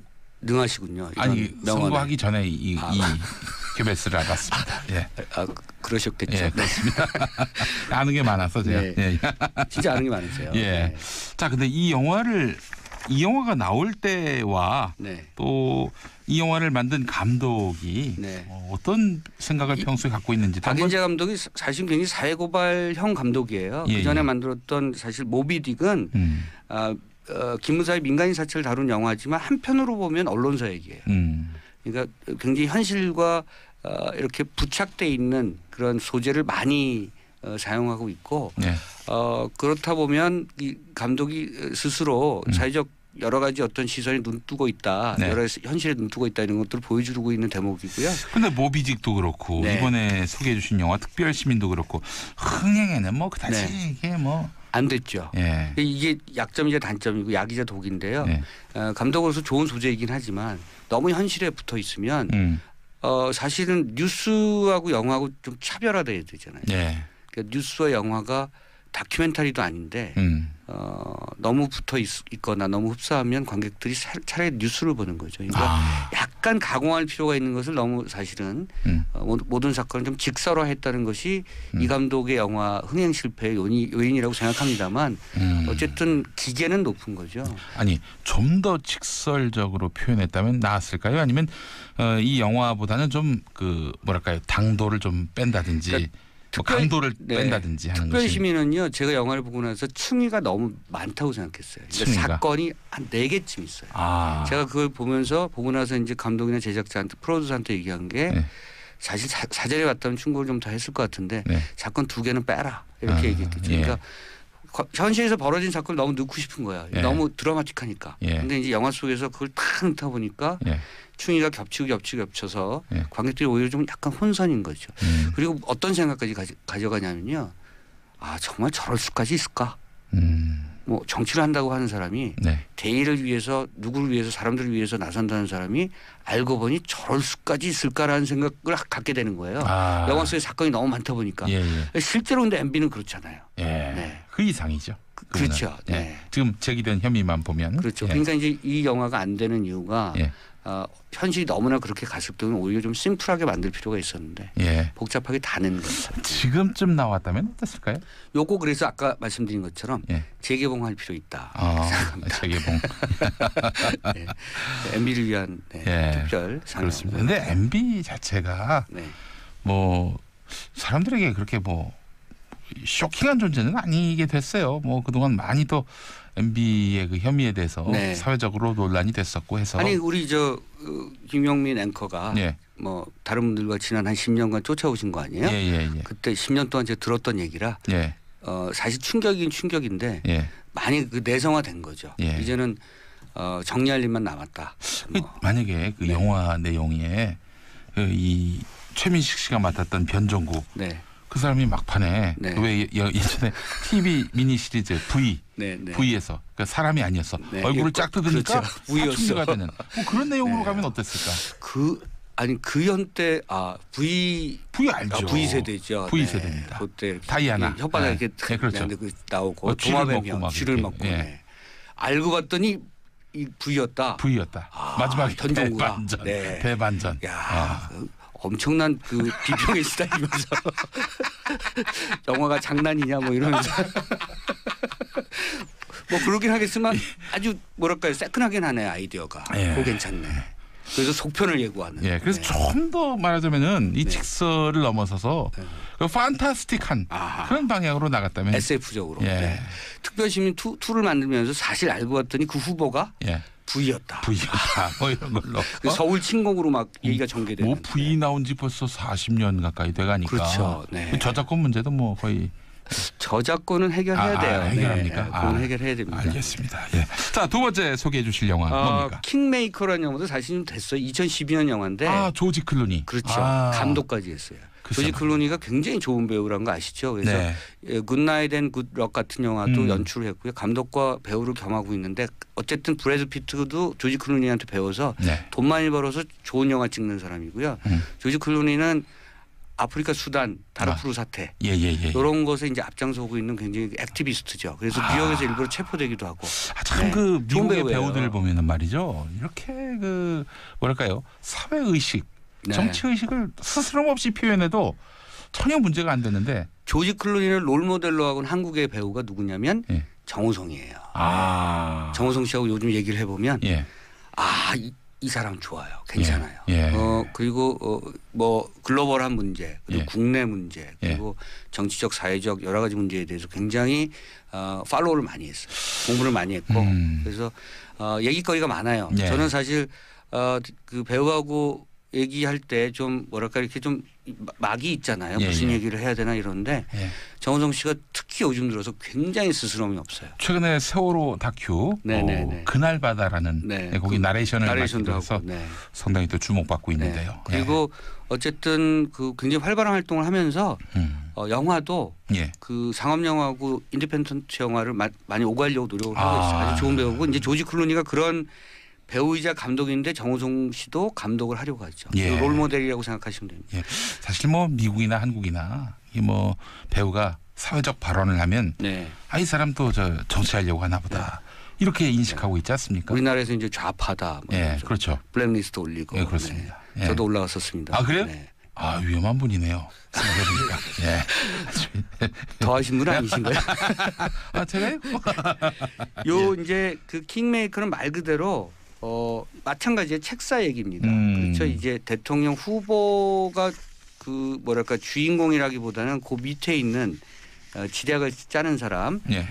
능하시군요. 이런 아니 명언에. 선거하기 전에 이, 아. 이 괴벨스를 알았습니다. 예. 아, 그러셨겠죠. 예, 그렇습니다. 아는 게 많아서 제가. 네. 예. 진짜 아는 게 많으세요. 예. 네. 자, 근데 이 영화를 이 영화가 나올 때와 네. 또 이 영화를 만든 감독이 네. 어, 어떤 생각을 평소에 갖고 있는지 박인재 감독이 사- 사실 굉장히 사회고발형 감독이에요. 예, 그 전에 예. 만들었던 사실 모비딕은 음, 아, 어, 김무사의 민간인 사체를 다룬 영화지만 한편으로 보면 언론사 얘기예요. 음, 그러니까 굉장히 현실과 어, 이렇게 부착돼 있는 그런 소재를 많이 어, 사용하고 있고 네, 어, 그렇다 보면 이 감독이 스스로 음. 사회적 여러 가지 어떤 시선에 눈뜨고 있다, 네. 여러 현실에 눈뜨고 있다 이런 것들을 보여주고 있는 대목이고요. 근데 모비직도 그렇고 네. 이번에 소개해 주신 영화 특별시민도 그렇고 흥행에는 뭐 그다지 네. 이게 뭐 안 됐죠. 예. 이게 약점이자 단점이고 약이자 독인데요. 예. 어, 감독으로서 좋은 소재이긴 하지만 너무 현실에 붙어 있으면 음. 어, 사실은 뉴스하고 영화하고 좀 차별화돼야 되잖아요. 예. 그러니까 뉴스와 영화가 다큐멘터리도 아닌데 음. 어, 너무 붙어 있, 있거나 너무 흡사하면 관객들이 차, 차라리 뉴스를 보는 거죠. 그러니까 아. 약간 가공할 필요가 있는 것을 너무 사실은 음. 어, 모- 모든 사건을 좀 직설화했다는 것이 음. 이 감독의 영화 흥행 실패의 요인, 요인이라고 생각합니다만 음. 어쨌든 기계는 높은 거죠. 아니 좀 더 직설적으로 표현했다면 나았을까요? 아니면 어, 이 영화보다는 좀 그 뭐랄까요 당도를 좀 뺀다든지 그러니까 뭐 특별- 강도를 네. 뺀다든지 하는 특별 것이 시민은요 제가 영화를 보고 나서 층위가 너무 많다고 생각했어요. 그러니까 층위가? 사건이 한 네 개쯤 있어요. 아 제가 그걸 보면서 보고 나서 이제 감독이나 제작자한테 프로듀서한테 얘기한 게 네. 사실 사, 사전에 왔다면 충고를 좀 더 했을 것 같은데 네. 사건 두 개는 빼라 이렇게 아, 얘기했겠죠. 예. 그러니까 현실에서 벌어진 사건을 너무 넣고 싶은 거야. 예. 너무 드라마틱하니까. 예. 근데 이제 영화 속에서 그걸 탁 넣다 보니까 예. 충의가 겹치고 겹치고 겹쳐서 예. 관객들이 오히려 좀 약간 혼선인 거죠. 음. 그리고 어떤 생각까지 가져, 가져가냐면요. 아 정말 저럴 수까지 있을까? 음. 뭐 정치를 한다고 하는 사람이 네. 대의를 위해서 누구를 위해서 사람들을 위해서 나선다는 사람이 알고 보니 저럴 수까지 있을까라는 생각을 갖게 되는 거예요. 아. 영화 속에 사건이 너무 많다 보니까. 예, 예. 실제로 근데 엠비는 그렇잖아요. 예. 네. 그 이상이죠. 그거는. 그렇죠. 예. 네. 지금 제기된 혐의만 보면 그렇죠. 예. 그러니까 이제 이 영화가 안 되는 이유가 예. 어, 현실이 너무나 그렇게 갔을 때는 오히려 좀 심플하게 만들 필요가 있었는데 예. 복잡하게 다 낸 거죠. 지금쯤 나왔다면 어땠을까요? 요거 그래서 아까 말씀드린 것처럼 예. 재개봉할 필요 있다. 아, 생각합니다. 재개봉. 네. 엠비를 위한 네, 예. 특별 상영. 그렇습니다. 근데 엠비 자체가 네. 뭐 사람들에게 그렇게 뭐 쇼킹한 존재는 아니게 됐어요. 뭐 그동안 많이 또 엠비의 그 혐의에 대해서 네. 사회적으로 논란이 됐었고 해서 아니 우리 저 어, 김용민 앵커가 예. 뭐 다른 분들과 지난 한 십 년간 쫓아오신 거 아니에요? 예, 예, 예. 그때 십 년 동안 제가 들었던 얘기라 예. 어, 사실 충격이긴 충격인데 예. 많이 그 내성화된 거죠. 예. 이제는 어, 정리할 일만 남았다. 그 뭐. 만약에 그 네. 영화 내용에 그 이 최민식 씨가 맡았던 변종국 네, 그 사람이 막판에 네. 왜 예- 예전에 티비 미니 시리즈 V 네, 네. V에서 그 사람이 아니었어 네. 얼굴을 예, 쫙 뜯으니까 그렇죠. V였어. 사춘기가 되는 뭐 그런 내용으로 네. 가면 어땠을까? 그 아니 그 연때 아 V V 알죠. 아, V 세대죠. V 네. 세대입니다. 그때 다이아나. 혓바닥 네. 이렇게 네, 그렇죠. 네, 그 나오고 뭐 쥐를 도마뱀이 먹고 막 쥐를 이렇게. 먹고. 예. 네. 알고 봤더니 이 V였다. V였다. 아, 마지막에 변종구나. 대반전. 네. 대반전. 야, 아. 그 엄청난 그 비평에 시달리면서 영화가 장난이냐 뭐 이러면서 뭐 그러긴 하겠지만 아주 뭐랄까요 새끈하긴 하네 아이디어가. 예. 그거 괜찮네. 그래서 속편을 예고하는. 예, 그래서 네. 좀 더 말하자면은 이 네. 직설을 넘어서서 네. 그 판타스틱한 아하. 그런 방향으로 나갔다면 에스에프적으로. 예. 네. 특별시민 이를 만들면서 사실 알고 봤더니 그 후보가 예, V였다. V였다 뭐 이런 걸로. 그 서울 친곡으로 막 얘기가 전개되는. 뭐 V 나온 지 벌써 사십 년 가까이 돼가니까. 그렇죠. 네. 그 저작권 문제도 뭐 거의 저작권은 해결해야 아, 돼요. 아, 해결합니까? 네. 그건 아, 해결해야 됩니다. 알겠습니다. 예. 자, 두 번째 소개해 주실 영화 어, 뭡니까? 킹메이커라는 영화도 사실 좀 됐어요. 이천십이 년 영화인데. 아, 조지 클루니. 그렇죠. 아, 감독까지 했어요. 글쎄 조지 말이야. 클루니가 굉장히 좋은 배우라는 거 아시죠? 그래서 네. 예, 굿나잇 앤 굿럭 같은 영화도 음. 연출을 했고요. 감독과 배우를 겸하고 있는데 어쨌든 브래드 피트도 조지 클루니한테 배워서 네. 돈 많이 벌어서 좋은 영화 찍는 사람이고요. 음. 조지 클루니는 아프리카 수단 다르푸르 사태 예, 예, 예. 이런 것에 이제 앞장서고 있는 굉장히 액티비스트죠. 그래서 아. 뉴욕에서 일부러 체포되기도 하고. 아, 참 네. 그 좋은 미국의 배우예요. 배우들을 보면은 말이죠. 이렇게 그 뭐랄까요? 사회 의식, 네. 정치 의식을 스스럼 없이 표현해도 전혀 문제가 안 되는데. 조지 클루니를 롤 모델로 하고는 한국의 배우가 누구냐면 예. 정우성이에요. 아. 정우성 씨하고 요즘 얘기를 해보면 예. 아, 이, 이 사람 좋아요. 괜찮아요. 예. 예. 어, 그리고 어, 뭐 글로벌한 문제, 그리고 예. 국내 문제, 그리고 정치적, 사회적 여러 가지 문제에 대해서 굉장히 어, 팔로우를 많이 했어요. 공부를 많이 했고 음. 그래서 어, 얘기거리가 많아요. 예. 저는 사실 어, 그 배우하고 얘기할 때 좀 뭐랄까 이렇게 좀 막이 있잖아요. 예, 무슨 예. 얘기를 해야 되나 이런데 예. 정우성 씨가 특히 요즘 들어서 굉장히 스스럼이 없어요. 최근에 세월호 다큐 네, 어, 네, 네. 그날바다라는 네. 네, 거기 그 나레이션을 나레이션도 맡기도 해서 하고. 네. 상당히 또 주목받고 있는데요. 네. 그리고 어쨌든 그 굉장히 활발한 활동을 하면서 예. 음. 어, 영화도 예. 그 상업 영화하고 인디펜던트 영화를 마, 많이 오가려고 노력을 하고 아. 있어요. 아주 좋은 배우고 이제 조지 클루니가 그런 배우이자 감독인데 정우성 씨도 감독을 하려고 하죠. 예. 롤 모델이라고 생각하시면 됩니다. 예. 사실 뭐 미국이나 한국이나 이 뭐 배우가 사회적 발언을 하면 네. 아, 이 사람 또 저 정치하려고 하나 보다. 이렇게 인식하고 있지 않습니까? 우리나라에서 이제 좌파다. 뭐 예, 이러면서 그렇죠. 블랙리스트 올리고. 예, 그렇습니다. 네. 예. 저도 올라갔었습니다. 아, 그래요? 네. 아, 위험한 분이네요. 생각해보니까. 예. 더 하신 분은 아니신가요? 아, 제가요? 요 이제 그 킹메이커는 말 그대로 어 마찬가지의 책사 얘기입니다. 음. 그렇죠. 이제 대통령 후보가 그 뭐랄까 주인공이라기보다는 그 밑에 있는 어, 지략을 짜는 사람, 예.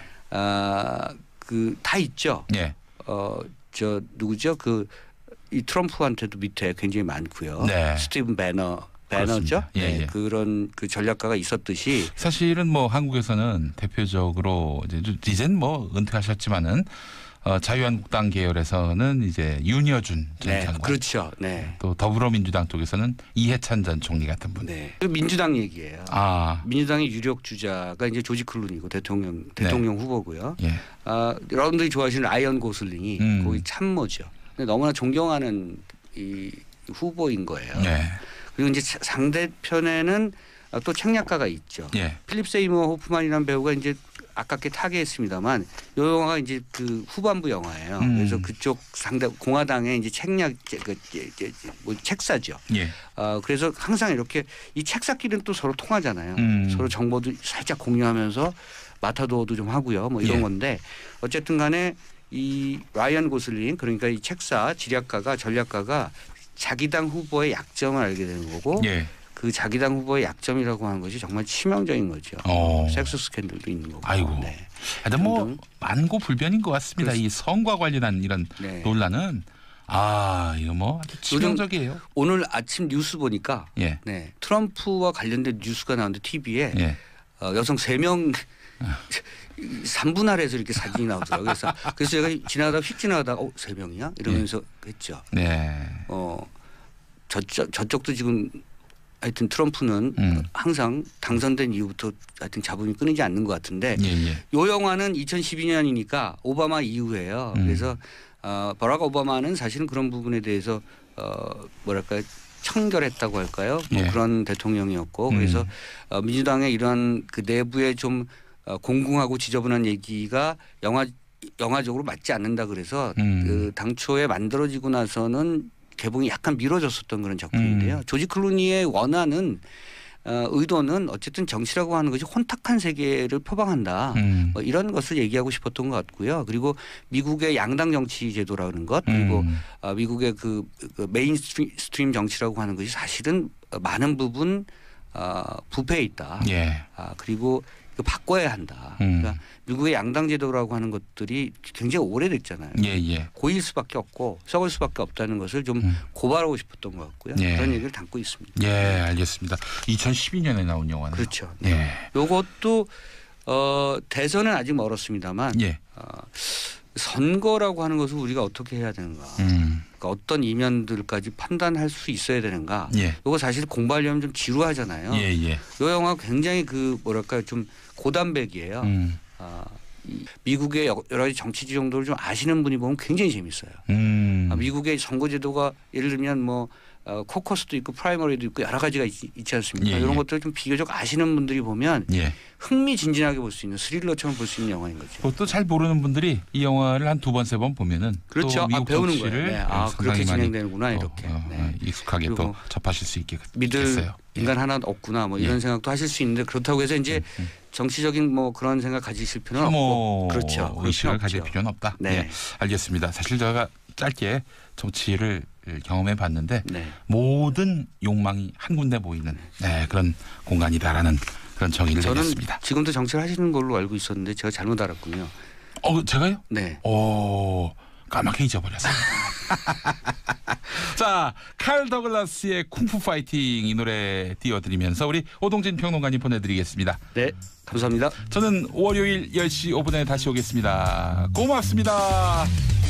아그 다 있죠. 예. 어 저 누구죠? 그 이 트럼프한테도 밑에 굉장히 많고요. 네. 스티븐 배너 배너죠. 예, 네, 예. 그런 그 전략가가 있었듯이 사실은 뭐 한국에서는 대표적으로 이제 이젠 뭐 은퇴하셨지만은 어, 자유한국당 계열에서는 이제 윤여준 전 네, 장관, 그렇죠. 네. 또 더불어민주당 쪽에서는 이해찬 전 총리 같은 분. 네. 그 민주당 얘기예요. 아, 민주당의 유력 주자가 이제 조지 클루니고 대통령 대통령 후보고요. 예, 아, 여러분들이 좋아하시는 라이언 고슬링이 음. 거기 참모죠. 근데 너무나 존경하는 이 후보인 거예요. 네, 그리고 이제 상대편에는 또 책략가가 있죠. 예, 필립 세이머 호프만이라는 배우가 이제 아깝게 타계했습니다만 이 영화가 이제 그 후반부 영화예요. 음. 그래서 그쪽 상대 공화당의 이제 책략 그 뭐 책사죠. 예, 어, 그래서 항상 이렇게 이 책사끼리는 또 서로 통하잖아요. 음. 서로 정보도 살짝 공유하면서 마타도어도 좀 하고요. 뭐 이런 예. 건데 어쨌든 간에 이 라이언 고슬링 그러니까 이 책사 지략가가 전략가가 자기 당 후보의 약점을 알게 되는 거고 예. 그 자기 당 후보의 약점이라고 하는 것이 정말 치명적인 거죠. 어. 섹스 스캔들도 있는 거고. 아이고. 네. 하여튼 뭐 등등. 만고불변인 것 같습니다. 그렇습니다. 이 성과 관련한 이런 네. 논란은 아 이거 뭐 아주 치명적이에요. 오늘 아침 뉴스 보니까 예, 네. 트럼프와 관련된 뉴스가 나오는데 티비에 예. 어, 여성 세 명 삼 분 아래에서 이렇게 사진이 나오더라고요. 그래서 그래서 제가 지나가다 휙 지나가다가 어, 세 명이야 이러면서 했죠. 네. 어 저쪽 저쪽도 지금 하여튼 트럼프는 음. 항상 당선된 이후부터 하여튼 자본이 끊이지 않는 것 같은데 예, 예. 이 영화는 이천십이 년이니까 오바마 이후예요. 음. 그래서 어, 버락 오바마는 사실은 그런 부분에 대해서 어, 뭐랄까 청결했다고 할까요? 뭐 예. 그런 대통령이었고 음. 그래서 어, 민주당의 이런 그 내부에 좀 어, 공공하고 지저분한 얘기가 영화 영화적으로 맞지 않는다 그래서 음. 그 당초에 만들어지고 나서는 개봉이 약간 미뤄졌었던 그런 작품인데요. 음. 조지 클루니의 원하는 어, 의도는 어쨌든 정치라고 하는 것이 혼탁한 세계를 표방한다. 음. 뭐 이런 것을 얘기하고 싶었던 것 같고요. 그리고 미국의 양당 정치 제도라는 것 그리고 음. 어, 미국의 그, 그 메인스트림 스트림 정치라고 하는 것이 사실은 많은 부분 어, 부패해 있다. 예. 아, 그리고 그 바꿔야 한다. 음. 그러니까 미국의 양당 제도라고 하는 것들이 굉장히 오래됐잖아요. 예, 예. 고일 수밖에 없고 썩을 수밖에 없다는 것을 좀 음. 고발하고 싶었던 것 같고요. 예. 그런 얘기를 담고 있습니다. 예, 알겠습니다. 이천십이 년에 나온 영화네요. 그렇죠. 예. 요것도 어, 대선은 아직 멀었습니다만 예. 어, 선거라고 하는 것을 우리가 어떻게 해야 되는가. 음. 그러니까 어떤 이면들까지 판단할 수 있어야 되는가. 예. 요거 사실 공부하려면 좀 지루하잖아요. 예, 예. 요 영화 굉장히 그 뭐랄까 좀 고단백이에요. 음. 아, 이 미국의 여러 가지 정치 지형도를 좀 아시는 분이 보면 굉장히 재밌어요. 음. 아, 미국의 선거제도가 예를 들면 뭐 어, 코커스도 있고 프라이머리도 있고 여러 가지가 있, 있지 않습니까? 예, 이런 예. 것들을 좀 비교적 아시는 분들이 보면 예. 흥미진진하게 볼 수 있는 스릴러처럼 볼 수 있는 영화인 거죠. 그것도 잘 모르는 분들이 이 영화를 한 두 번 세 번 보면은 그렇죠. 또 아, 미국 배우는 정치를 거예요. 네. 아, 상당히 그렇게 많이 진행되는구나 또, 이렇게. 어, 네. 어, 익숙하게 또 그리고 접하실 수 있게 믿을 있겠어요. 인간 하나 없구나 뭐 이런 예. 생각도 하실 수 있는데 그렇다고 해서 이제 음. 정치적인 뭐 그런 생각 가지실 필요는 혐오 없고 그렇죠. 그럴 의식을 필요는 가질 없죠. 필요는 없다. 네. 예, 알겠습니다. 사실 제가 짧게 정치를 경험해 봤는데 네. 모든 욕망이 한 군데 모이는 네, 그런 공간이다라는 그런 정의를 저는 내렸습니다. 지금도 정치를 하시는 걸로 알고 있었는데 제가 잘못 알았군요. 어, 제가요? 네. 오, 까맣게 잊어버렸어요. 자, 칼 더글라스의 쿵푸 파이팅 이 노래 띄워드리면서 우리 오동진 평론가님 보내드리겠습니다. 네. 감사합니다. 저는 월요일 열 시 오 분에 다시 오겠습니다. 고맙습니다.